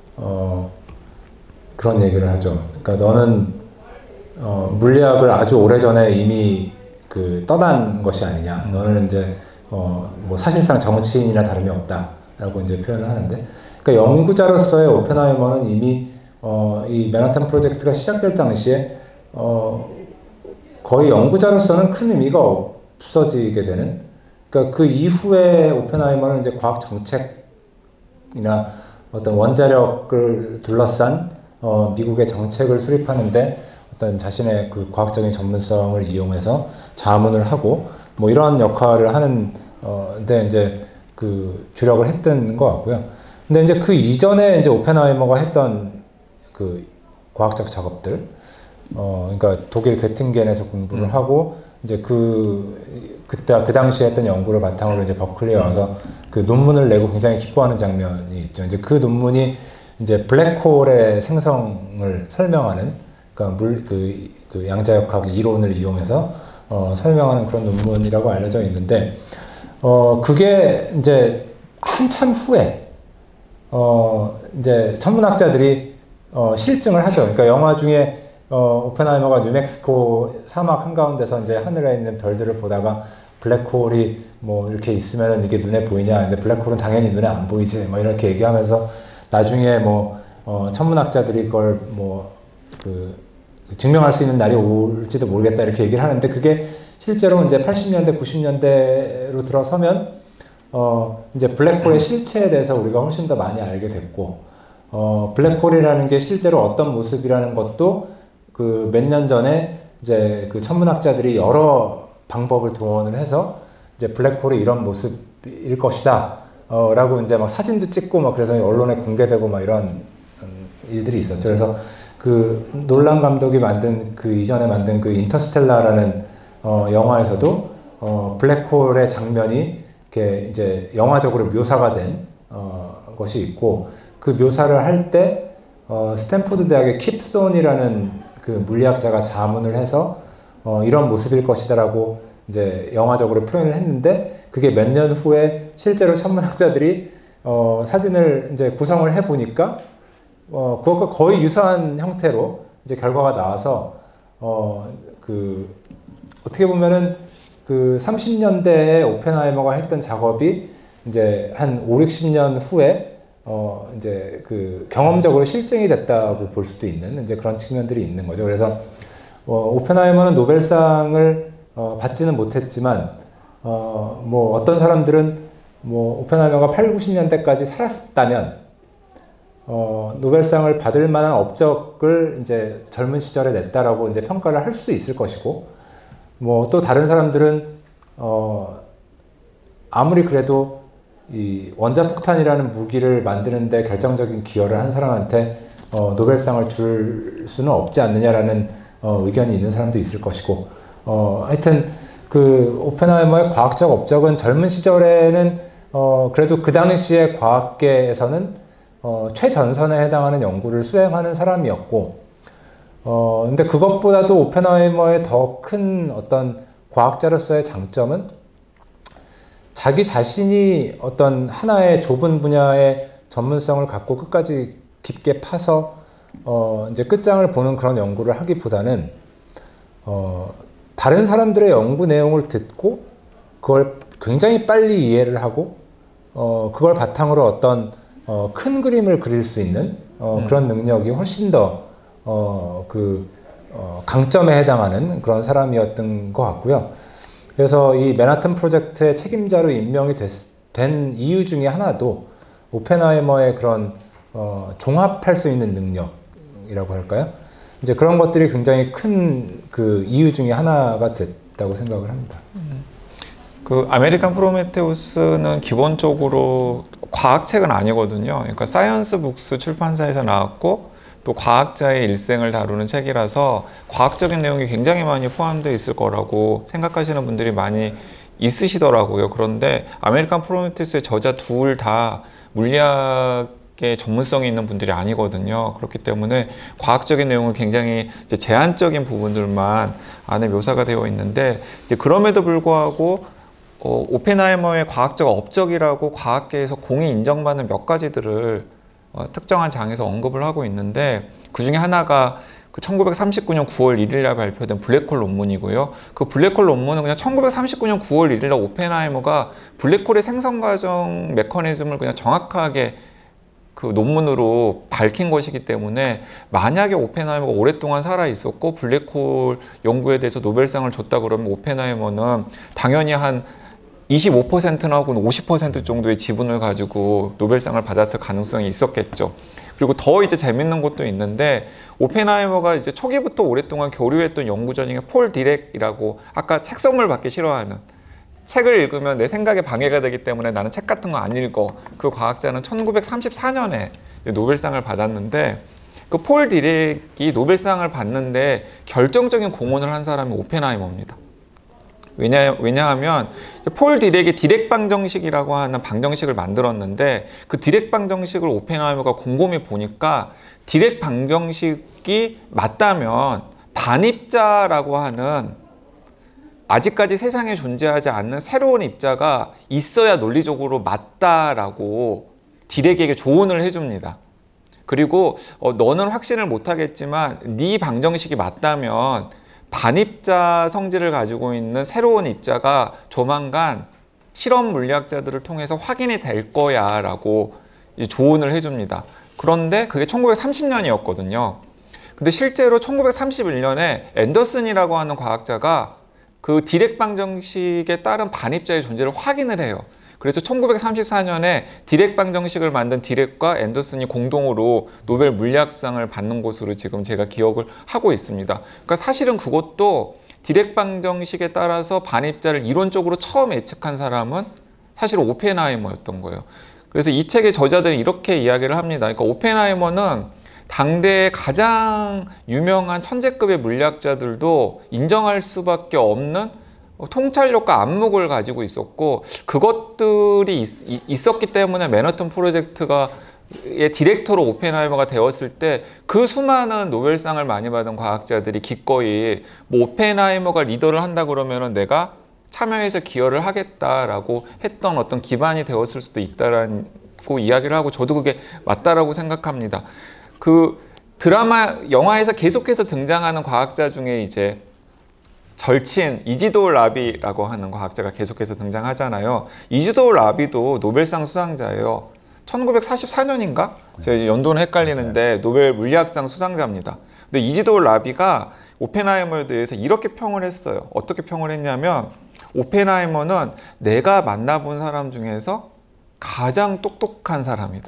그런 얘기를 하죠. 그러니까 너는 물리학을 아주 오래전에 이미 떠난 것이 아니냐. 너는 이제 뭐 사실상 정치인이나 다름이 없다라고 이제 표현을 하는데, 그러니까 연구자로서의 오펜하이머는 이미 이 맨하탄 프로젝트가 시작될 당시에 거의 연구자로서는 큰 의미가 없어지게 되는, 그러니까 그 이후에 오펜하이머는 이제 과학 정책이나 어떤 원자력을 둘러싼 미국의 정책을 수립하는데 어떤 자신의 그 과학적인 전문성을 이용해서 자문을 하고 뭐 이러한 역할을 하는 데 이제 그 주력을 했던 것 같고요. 근데 이제 그 이전에 이제 오펜하이머가 했던 그 과학적 작업들, 그러니까 독일 괴팅겐에서 공부를 하고 이제 그때 그 당시에 했던 연구를 바탕으로 이제 버클리에 와서 그 논문을 내고 굉장히 기뻐하는 장면이 있죠. 이제 그 논문이 이제 블랙홀의 생성을 설명하는, 그러니까 그 양자역학 이론을 이용해서 설명하는 그런 논문이라고 알려져 있는데, 그게 이제 한참 후에 이제 천문학자들이 실증을 하죠. 그러니까 영화 중에 오펜하이머가 뉴멕시코 사막 한가운데서 이제 하늘에 있는 별들을 보다가 블랙홀이 뭐 이렇게 있으면 이게 눈에 보이냐, 근데 블랙홀은 당연히 눈에 안 보이지, 뭐 이렇게 얘기하면서 나중에 뭐 천문학자들이 그걸 뭐 증명할 수 있는 날이 올지도 모르겠다 이렇게 얘기를 하는데, 그게 실제로 이제 80년대 90년대로 들어서면 이제 블랙홀의 실체에 대해서 우리가 훨씬 더 많이 알게 됐고, 블랙홀이라는 게 실제로 어떤 모습이라는 것도 그 몇 년 전에 이제 그 천문학자들이 여러 방법을 동원을 해서 이제 블랙홀이 이런 모습일 것이다 라고 이제 막 사진도 찍고 막 그래서 언론에 공개되고 막 이런 일들이 있었죠. 그래서 그 놀란 감독이 만든 그 이전에 만든 그 인터스텔라라는 영화에서도 블랙홀의 장면이 이렇게 이제 영화적으로 묘사가 된 것이 있고, 그 묘사를 할 때 스탠포드 대학의 킵손이라는 그 물리학자가 자문을 해서 이런 모습일 것이다라고 이제 영화적으로 표현을 했는데, 그게 몇 년 후에 실제로 천문학자들이 사진을 이제 구성을 해 보니까 그것과 거의 유사한 형태로 이제 결과가 나와서 어떻게 보면은 그 30년대에 오펜하이머가 했던 작업이 이제 한 5, 60년 후에 이제 그 경험적으로 실증이 됐다고 볼 수도 있는 이제 그런 측면들이 있는 거죠. 그래서 오펜하이머는 노벨상을 받지는 못했지만 뭐 어떤 사람들은 뭐 오펜하이머가 8, 90년대까지 살았다면 노벨상을 받을 만한 업적을 이제 젊은 시절에 냈다라고 이제 평가를 할 수도 있을 것이고, 뭐 또 다른 사람들은 아무리 그래도 이 원자폭탄이라는 무기를 만드는데 결정적인 기여를 한 사람한테 노벨상을 줄 수는 없지 않느냐라는 의견이 있는 사람도 있을 것이고, 하여튼 그 오펜하이머의 과학적 업적은 젊은 시절에는 그래도 그 당시에 과학계에서는 최전선에 해당하는 연구를 수행하는 사람이었고, 근데 그것보다도 오펜하이머의 더 큰 어떤 과학자로서의 장점은 자기 자신이 어떤 하나의 좁은 분야의 전문성을 갖고 끝까지 깊게 파서 이제 끝장을 보는 그런 연구를 하기보다는 다른 사람들의 연구 내용을 듣고 그걸 굉장히 빨리 이해를 하고 그걸 바탕으로 어떤 큰 그림을 그릴 수 있는 그런 능력이 훨씬 더 강점에 해당하는 그런 사람이었던 것 같고요. 그래서 이 맨하탄 프로젝트의 책임자로 임명이 된 이유 중에 하나도 오펜하이머의 그런 종합할 수 있는 능력이라고 할까요? 이제 그런 것들이 굉장히 큰 그 이유 중에 하나가 됐다고 생각을 합니다. 그 아메리칸 프로메테우스는 기본적으로 과학책은 아니거든요. 그러니까 사이언스 북스 출판사에서 나왔고 또 과학자의 일생을 다루는 책이라서 과학적인 내용이 굉장히 많이 포함되어 있을 거라고 생각하시는 분들이 많이 있으시더라고요. 그런데 아메리칸 프로메테우스의 저자 둘 다 물리학의 전문성이 있는 분들이 아니거든요. 그렇기 때문에 과학적인 내용은 굉장히 이제 제한적인 부분들만 안에 묘사가 되어 있는데, 이제 그럼에도 불구하고 오펜하이머의 과학적 업적이라고 과학계에서 공히 인정받는 몇 가지들을 특정한 장에서 언급을 하고 있는데, 그 중에 하나가 그 1939년 9월 1일 날 발표된 블랙홀 논문이고요. 그 블랙홀 논문은 그냥 1939년 9월 1일 날 오펜하이머가 블랙홀의 생성 과정 메커니즘을 그냥 정확하게 그 논문으로 밝힌 것이기 때문에, 만약에 오펜하이머가 오랫동안 살아 있었고 블랙홀 연구에 대해서 노벨상을 줬다 그러면 오펜하이머는 당연히 한 25%나 혹은 50% 정도의 지분을 가지고 노벨상을 받았을 가능성이 있었겠죠. 그리고 더 이제 재밌는 것도 있는데, 오펜하이머가 이제 초기부터 오랫동안 교류했던 연구자 중에 폴 디렉이라고, 아까 책 선물 받기 싫어하는, 책을 읽으면 내 생각에 방해가 되기 때문에 나는 책 같은 거 안 읽어, 그 과학자는 1934년에 노벨상을 받았는데, 그 폴 디렉이 노벨상을 받는데 결정적인 공헌을 한 사람이 오펜하이머입니다. 왜냐하면 폴 디렉이 디렉 방정식이라고 하는 방정식을 만들었는데, 그 디렉 방정식을 오펜하이머가 곰곰이 보니까 디렉 방정식이 맞다면 반입자라고 하는 아직까지 세상에 존재하지 않는 새로운 입자가 있어야 논리적으로 맞다라고 디렉에게 조언을 해줍니다. 그리고 너는 확신을 못하겠지만 네 방정식이 맞다면 반입자 성질을 가지고 있는 새로운 입자가 조만간 실험 물리학자들을 통해서 확인이 될 거야 라고 조언을 해줍니다. 그런데 그게 1930년이었거든요. 근데 실제로 1931년에 앤더슨이라고 하는 과학자가 그 디렉 방정식에 따른 반입자의 존재를 확인을 해요. 그래서 1934년에 디렉 방정식을 만든 디렉과 앤더슨이 공동으로 노벨 물리학상을 받는 것으로 지금 제가 기억을 하고 있습니다. 그러니까 사실은 그것도 디렉 방정식에 따라서 반입자를 이론적으로 처음 예측한 사람은 사실 오펜하이머였던 거예요. 그래서 이 책의 저자들은 이렇게 이야기를 합니다. 그러니까 오펜하이머는 당대의 가장 유명한 천재급의 물리학자들도 인정할 수밖에 없는 통찰력과 안목을 가지고 있었고, 그것들이 있었기 때문에 맨하튼 프로젝트가 디렉터로 오펜하이머가 되었을 때 그 수많은 노벨상을 많이 받은 과학자들이 기꺼이 뭐 오펜하이머가 리더를 한다 그러면은 내가 참여해서 기여를 하겠다라고 했던 어떤 기반이 되었을 수도 있다라고 이야기를 하고, 저도 그게 맞다라고 생각합니다. 그 영화에서 계속해서 등장하는 과학자 중에 이제 절친 이지도르 라비라고 하는 과학자가 계속해서 등장하잖아요. 이지도르 라비도 노벨상 수상자예요. 1944년인가? 제가 연도는 헷갈리는데 노벨 물리학상 수상자입니다. 근데 이지도르 라비가 오펜하이머에 대해서 이렇게 평을 했어요. 어떻게 평을 했냐면, 오펜하이머는 내가 만나본 사람 중에서 가장 똑똑한 사람이다.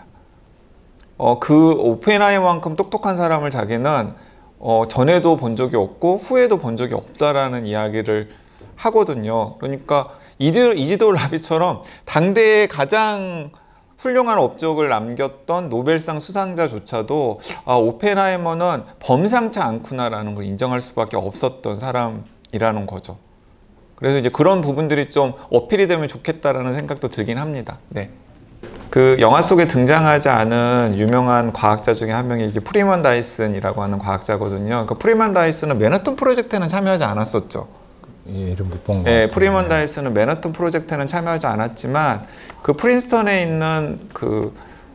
그 오펜하이머만큼 똑똑한 사람을 자기는 전에도 본 적이 없고 후에도 본 적이 없다라는 이야기를 하거든요. 그러니까 이지도르 라비처럼 당대에 가장 훌륭한 업적을 남겼던 노벨상 수상자조차도 오펜하이머는 범상치 않구나라는 걸 인정할 수밖에 없었던 사람이라는 거죠. 그래서 이제 그런 부분들이 좀 어필이 되면 좋겠다라는 생각도 들긴 합니다. 네. 그 영화 속에 등장하지 않은 유명한 과학자 중에 한 명이 이게 프리먼 다이슨이라고 하는 과학자거든요. 그 프리먼 다이슨은 맨하튼 프로젝트에는 참여하지 않았었죠. 예, 이름 못 본 거. 네, 프리먼 다이슨은 맨하튼 프로젝트에는 참여하지 않았지만 그 프린스턴에 있는 그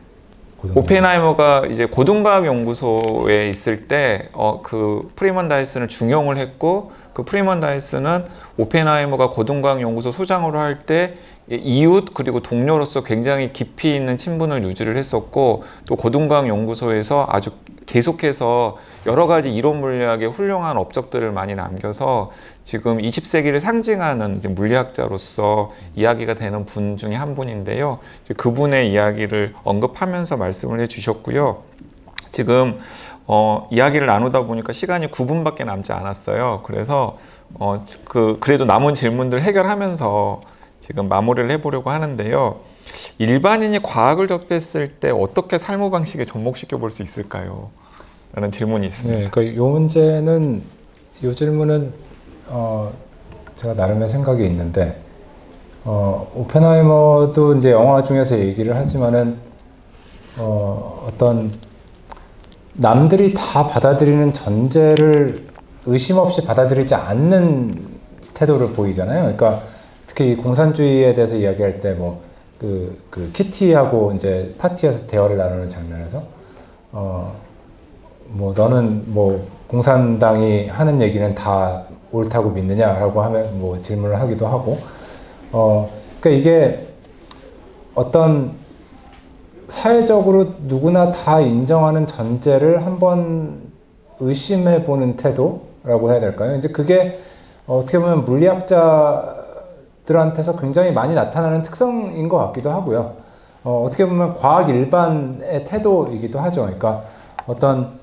오펜하이머가 이제 고등과학 연구소에 있을 때 그 프리먼 다이슨을 중용을 했고, 그 프리먼 다이슨은 오펜하이머가 고등과학 연구소 소장으로 할 때 이웃 그리고 동료로서 굉장히 깊이 있는 친분을 유지를 했었고, 또 고등과학 연구소에서 아주 계속해서 여러 가지 이론 물리학의 훌륭한 업적들을 많이 남겨서 지금 20세기를 상징하는 이제 물리학자로서 이야기가 되는 분 중에 한 분인데요. 그분의 이야기를 언급하면서 말씀을 해주셨고요. 지금 이야기를 나누다 보니까 시간이 9분밖에 남지 않았어요. 그래서 그래도 남은 질문들 해결하면서 지금 마무리를 해보려고 하는데요. 일반인이 과학을 접했을 때 어떻게 사고방식에 접목시켜 볼 수 있을까요? 라는 질문이 있습니다. 네, 그러니까 요 문제는, 요 질문은 제가 나름의 생각이 있는데, 오펜하이머도 이제 영화 중에서 얘기를 하지만은 어떤 남들이 다 받아들이는 전제를 의심 없이 받아들이지 않는 태도를 보이잖아요. 그러니까 특히 이 공산주의에 대해서 이야기할 때 뭐 그 키티하고 이제 파티에서 대화를 나누는 장면에서 뭐 너는 뭐 공산당이 하는 얘기는 다 옳다고 믿느냐라고 하면 뭐 질문을 하기도 하고, 그러니까 이게 어떤 사회적으로 누구나 다 인정하는 전제를 한번 의심해 보는 태도라고 해야 될까요? 이제 그게 어떻게 보면 물리학자들한테서 굉장히 많이 나타나는 특성인 것 같기도 하고요. 어떻게 보면 과학 일반의 태도이기도 하죠. 그러니까 어떤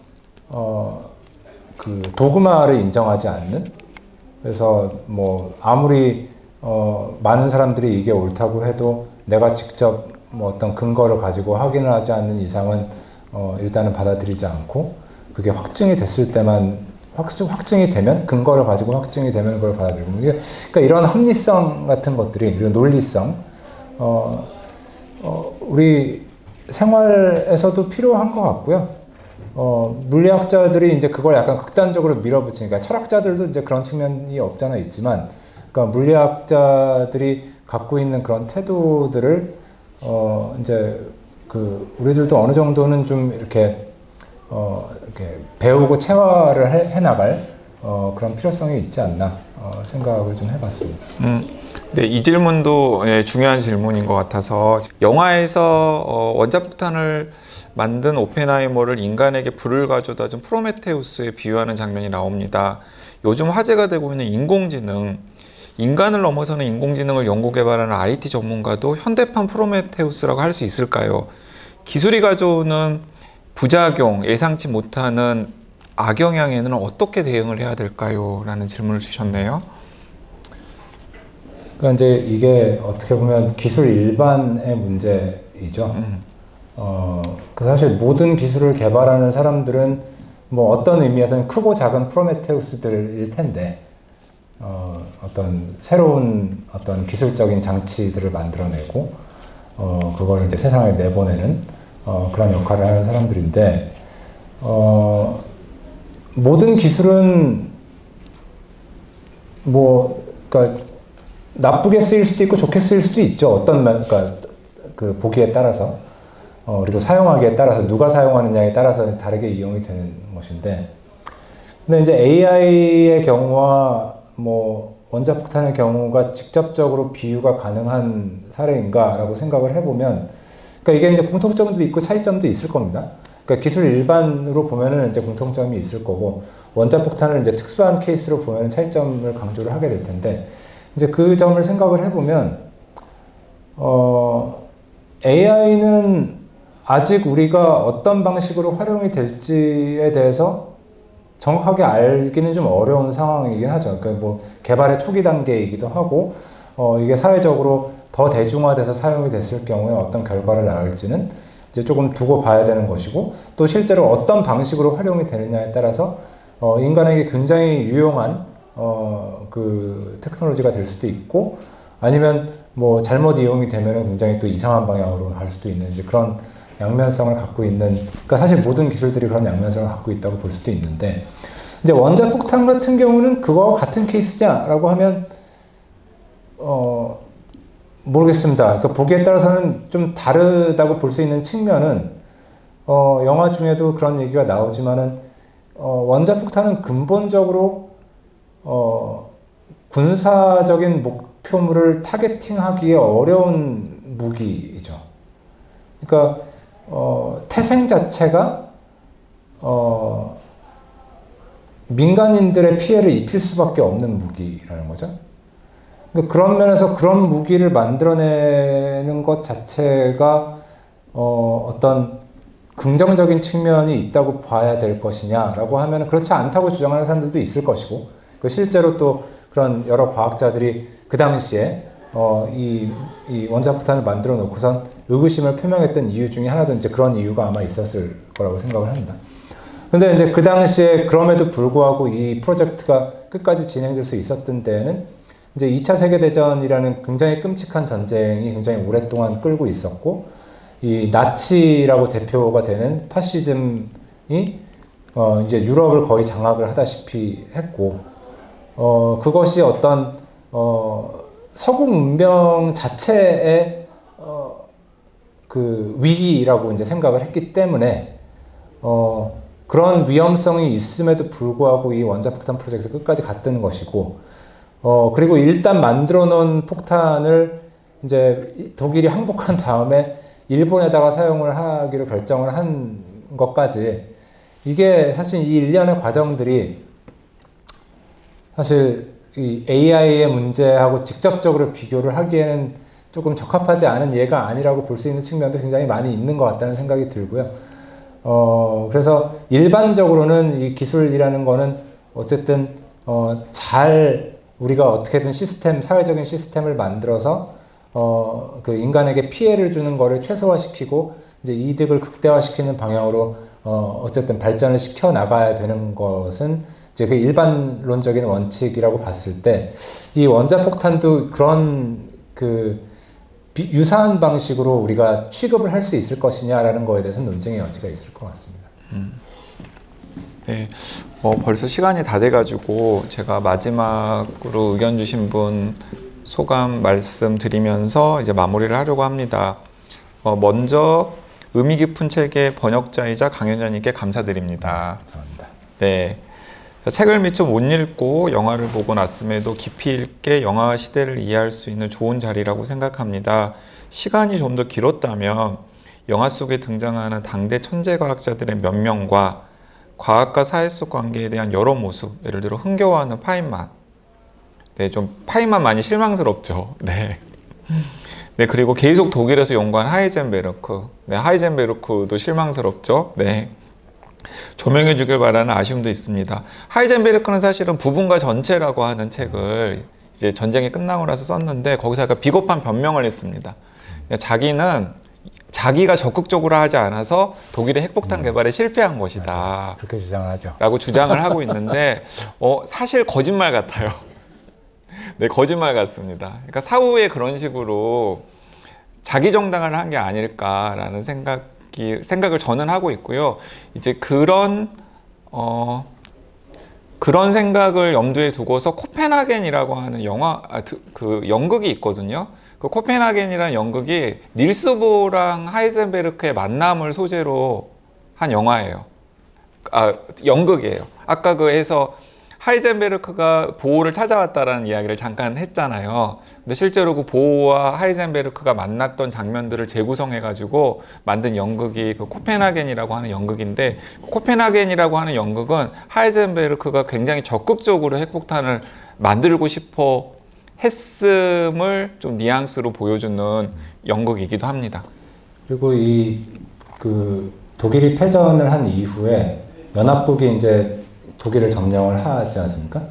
그 도그마를 인정하지 않는, 그래서 뭐 아무리 많은 사람들이 이게 옳다고 해도 내가 직접 뭐 어떤 근거를 가지고 확인을 하지 않는 이상은 일단은 받아들이지 않고, 그게 확증이 됐을 때만, 확증이 되면, 근거를 가지고 확증이 되면 그걸 받아들이고, 그러니까 이런 합리성 같은 것들이, 그리고 논리성, 우리 생활에서도 필요한 것 같고요. 물리학자들이 이제 그걸 약간 극단적으로 밀어붙이니까, 철학자들도 이제 그런 측면이 없잖아 있지만, 그러니까 물리학자들이 갖고 있는 그런 태도들을 이제 그 우리들도 어느 정도는 좀 이렇게 배우고 체화를 해 나갈 그런 필요성이 있지 않나 생각을 좀 해봤습니다. 네, 이 질문도 중요한 질문인 것 같아서, 영화에서 원자폭탄을 만든 오펜하이머를 인간에게 불을 가져다 준 프로메테우스에 비유하는 장면이 나옵니다. 요즘 화제가 되고 있는 인공지능, 인간을 넘어서는 인공지능을 연구개발하는 IT 전문가도 현대판 프로메테우스라고 할 수 있을까요? 기술이 가져오는 부작용, 예상치 못하는 악영향에는 어떻게 대응을 해야 될까요? 라는 질문을 주셨네요. 그러니까 이제 이게 어떻게 보면 기술 일반의 문제이죠. 그 사실 모든 기술을 개발하는 사람들은 뭐 어떤 의미에서는 크고 작은 프로메테우스들일 텐데, 어떤 새로운 어떤 기술적인 장치들을 만들어내고, 그걸 이제 세상에 내보내는 그런 역할을 하는 사람들인데, 모든 기술은 뭐, 그러니까 나쁘게 쓰일 수도 있고 좋게 쓰일 수도 있죠. 어떤 그러니까 그 보기에 따라서, 그리고 사용하기에 따라서, 누가 사용하느냐에 따라서 다르게 이용이 되는 것인데, 근데 이제 AI의 경우와 뭐 원자폭탄의 경우가 직접적으로 비유가 가능한 사례인가라고 생각을 해보면, 그러니까 이게 이제 공통점도 있고 차이점도 있을 겁니다. 그러니까 기술 일반으로 보면은 이제 공통점이 있을 거고, 원자폭탄을 이제 특수한 케이스로 보면은 차이점을 강조를 하게 될 텐데, 이제 그 점을 생각을 해보면, AI는 아직 우리가 어떤 방식으로 활용이 될지에 대해서 정확하게 알기는 좀 어려운 상황이긴 하죠. 그러니까 뭐 개발의 초기 단계이기도 하고, 이게 사회적으로 더 대중화돼서 사용이 됐을 경우에 어떤 결과를 낳을지는 이제 조금 두고 봐야 되는 것이고, 또 실제로 어떤 방식으로 활용이 되느냐에 따라서 인간에게 굉장히 유용한 그 테크놀로지가 될 수도 있고, 아니면 뭐 잘못 이용이 되면 굉장히 또 이상한 방향으로 갈 수도 있는, 이제 그런 양면성을 갖고 있는, 그러니까 사실 모든 기술들이 그런 양면성을 갖고 있다고 볼 수도 있는데, 이제 원자폭탄 같은 경우는 그거와 같은 케이스냐라고 하면 모르겠습니다. 그러니까 보기에 따라서는 좀 다르다고 볼 수 있는 측면은, 영화 중에도 그런 얘기가 나오지만은, 원자폭탄은 근본적으로 군사적인 목표물을 타겟팅하기에 어려운 무기이죠. 그러니까 태생 자체가 민간인들의 피해를 입힐 수밖에 없는 무기라는 거죠. 그러니까 그런 면에서 그런 무기를 만들어내는 것 자체가 어떤 긍정적인 측면이 있다고 봐야 될 것이냐라고 하면 그렇지 않다고 주장하는 사람들도 있을 것이고, 실제로 또 그런 여러 과학자들이 그 당시에 이 원자폭탄을 만들어 놓고선 의구심을 표명했던 이유 중에 하나도 이제 그런 이유가 아마 있었을 거라고 생각을 합니다. 근데 이제 그 당시에 그럼에도 불구하고 이 프로젝트가 끝까지 진행될 수 있었던 데에는 이제 2차 세계대전이라는 굉장히 끔찍한 전쟁이 굉장히 오랫동안 끌고 있었고, 이 나치라고 대표가 되는 파시즘이 이제 유럽을 거의 장악을 하다시피 했고, 그것이 어떤 서구 문명 자체의 그 위기라고 이제 생각을 했기 때문에 그런 위험성이 있음에도 불구하고 이 원자폭탄 프로젝트가 끝까지 갔던 것이고, 그리고 일단 만들어 놓은 폭탄을 이제 독일이 항복한 다음에 일본에다가 사용을 하기로 결정을 한 것까지, 이게 사실 이 일련의 과정들이 사실 이 AI의 문제하고 직접적으로 비교를 하기에는 조금 적합하지 않은 예가 아니라고 볼 수 있는 측면도 굉장히 많이 있는 것 같다는 생각이 들고요. 그래서 일반적으로는 이 기술이라는 거는 어쨌든 잘 우리가 어떻게든 사회적인 시스템을 만들어서 그 인간에게 피해를 주는 거를 최소화시키고 이제 이득을 극대화시키는 방향으로 어쨌든 발전을 시켜 나가야 되는 것은 이제 그 일반론적인 원칙이라고 봤을 때, 이 원자폭탄도 그런 그 유사한 방식으로 우리가 취급을 할 수 있을 것이냐라는 거에 대해서는 논쟁의 여지가 있을 것 같습니다. 네, 벌써 시간이 다 돼가지고 제가 마지막으로 의견 주신 분 소감 말씀드리면서 이제 마무리를 하려고 합니다. 먼저 의미 깊은 책의 번역자이자 강연자님께 감사드립니다. 감사합니다. 네, 책을 미처 못 읽고 영화를 보고 났음에도 깊이 있게 영화 시대를 이해할 수 있는 좋은 자리라고 생각합니다. 시간이 좀 더 길었다면 영화 속에 등장하는 당대 천재과학자들의 면면과 과학과 사회 속 관계에 대한 여러 모습, 예를 들어 흥겨워하는 파인만, 네, 좀 파인만 많이 실망스럽죠. 네. 네, 그리고 계속 독일에서 연구한 하이젠베르크, 네, 하이젠베르크도 실망스럽죠. 네. 조명해 주길 바라는 아쉬움도 있습니다. 하이젠베르크는 사실은 부분과 전체라고 하는 책을 이제 전쟁이 끝나고 나서 썼는데, 거기서 약간 비겁한 변명을 했습니다. 자기가 적극적으로 하지 않아서 독일의 핵폭탄 개발에 실패한 것이다. 맞아요. 그렇게 주장을 하죠. 라고 주장을 하고 있는데, 사실 거짓말 같아요. 네, 거짓말 같습니다. 그러니까 사후에 그런 식으로 자기 정당화를 한 게 아닐까라는 생각을 저는 하고 있고요. 이제 그런 생각을 염두에 두고서 코펜하겐이라고 하는 그 연극이 있거든요. 그 코펜하겐이라는 연극이 닐스 보랑 하이젠베르크의 만남을 소재로 한 영화예요. 연극이에요. 아까 그에서 하이젠베르크가 보호를 찾아왔다라는 이야기를 잠깐 했잖아요. 근데 실제로 그 보호와 하이젠베르크가 만났던 장면들을 재구성해가지고 만든 연극이 그 코펜하겐이라고 하는 연극인데, 코펜하겐이라고 하는 연극은 하이젠베르크가 굉장히 적극적으로 핵폭탄을 만들고 싶어 했음을 좀 뉘앙스로 보여주는 연극이기도 합니다. 그리고 그 독일이 패전을 한 이후에 연합국이 이제 독일을 점령을 하지 않습니까?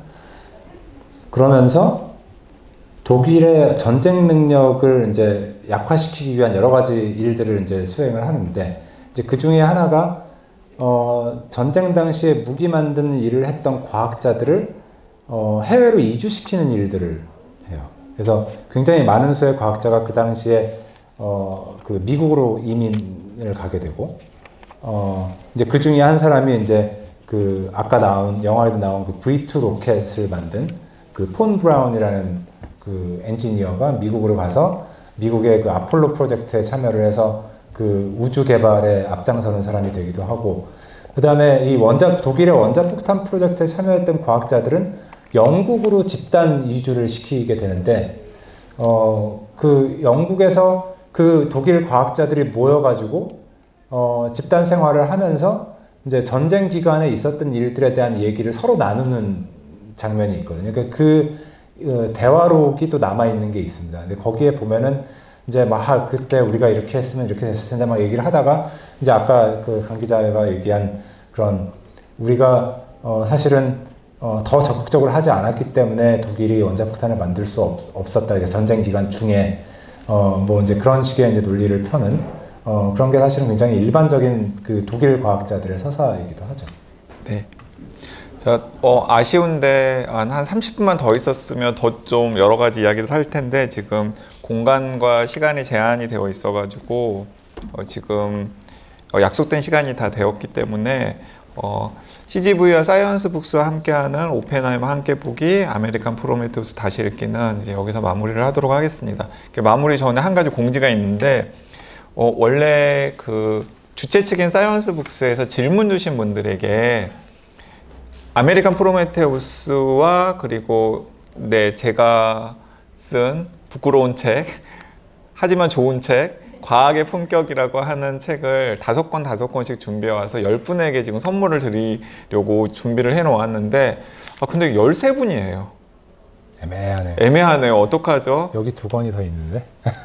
그러면서 독일의 전쟁 능력을 이제 약화시키기 위한 여러 가지 일들을 이제 수행을 하는데, 이제 그 중에 하나가 전쟁 당시에 무기 만드는 일을 했던 과학자들을 해외로 이주시키는 일들을 해요. 그래서 굉장히 많은 수의 과학자가 그 당시에 그 미국으로 이민을 가게 되고, 이제 그 중에 한 사람이 이제 그 아까 영화에도 나온 그 V2 로켓을 만든 그 폰 브라운이라는 그 엔지니어가 미국으로 가서 미국의 그 아폴로 프로젝트에 참여를 해서 그 우주 개발에 앞장서는 사람이 되기도 하고, 그 다음에 독일의 원자폭탄 프로젝트에 참여했던 과학자들은 영국으로 집단 이주를 시키게 되는데, 그 영국에서 그 독일 과학자들이 모여가지고 집단 생활을 하면서 이제 전쟁 기간에 있었던 일들에 대한 얘기를 서로 나누는 장면이 있거든요. 그러니까 그 대화록이 또 남아 있는 게 있습니다. 근데 거기에 보면은 이제 막 그때 우리가 이렇게 했으면 이렇게 됐을 텐데 막 얘기를 하다가, 이제 아까 그 강 기자가 얘기한 그런 우리가 사실은 더 적극적으로 하지 않았기 때문에 독일이 원자폭탄을 만들 수 없었다. 이제 전쟁 기간 중에 뭐 이제 그런 식의 이제 논리를 펴는 그런 게 사실은 굉장히 일반적인 그 독일 과학자들의 서사이기도 하죠. 네. 자, 아쉬운데 한 30분만 더 있었으면 더 좀 여러 가지 이야기를 할 텐데 지금 공간과 시간이 제한이 되어 있어가지고 지금 약속된 시간이 다 되었기 때문에 CGV와 사이언스 북스와 함께하는 오펜하이머 함께 보기, 아메리칸 프로메테우스 다시 읽기는 이제 여기서 마무리를 하도록 하겠습니다. 마무리 전에 한 가지 공지가 있는데 원래 그 주최 측인 사이언스 북스에서 질문 주신 분들에게 아메리칸 프로메테우스와 그리고 제가 쓴 부끄러운 책, 하지만 좋은 책, 과학의 품격이라고 하는 책을 5권씩 준비해 와서 10분에게 지금 선물을 드리려고 준비를 해 놓았는데 근데 13분이에요. 애매하네요. 애매하네요. 어떡하죠? 여기 2권이 더 있는데.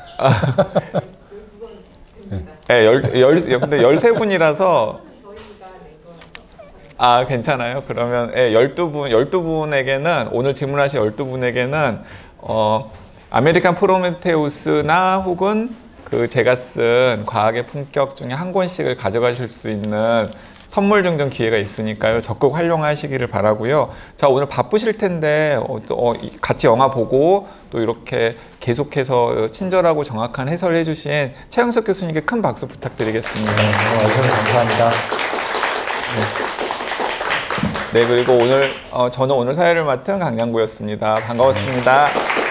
네, 근데 13분이라서 괜찮아요. 그러면 12분에게는 오늘 질문하신 12분에게는 아메리칸 프로메테우스나 혹은 제가 쓴 과학의 품격 중에 한 권씩을 가져가실 수 있는 선물 증정 기회가 있으니까요. 적극 활용하시기를 바라고요. 자, 오늘 바쁘실 텐데 같이 영화 보고 또 이렇게 계속해서 친절하고 정확한 해설을 해주신 최영석 교수님께 큰 박수 부탁드리겠습니다. 감사합니다. 네, 그리고 저는 오늘 사회를 맡은 강양구였습니다. 반가웠습니다.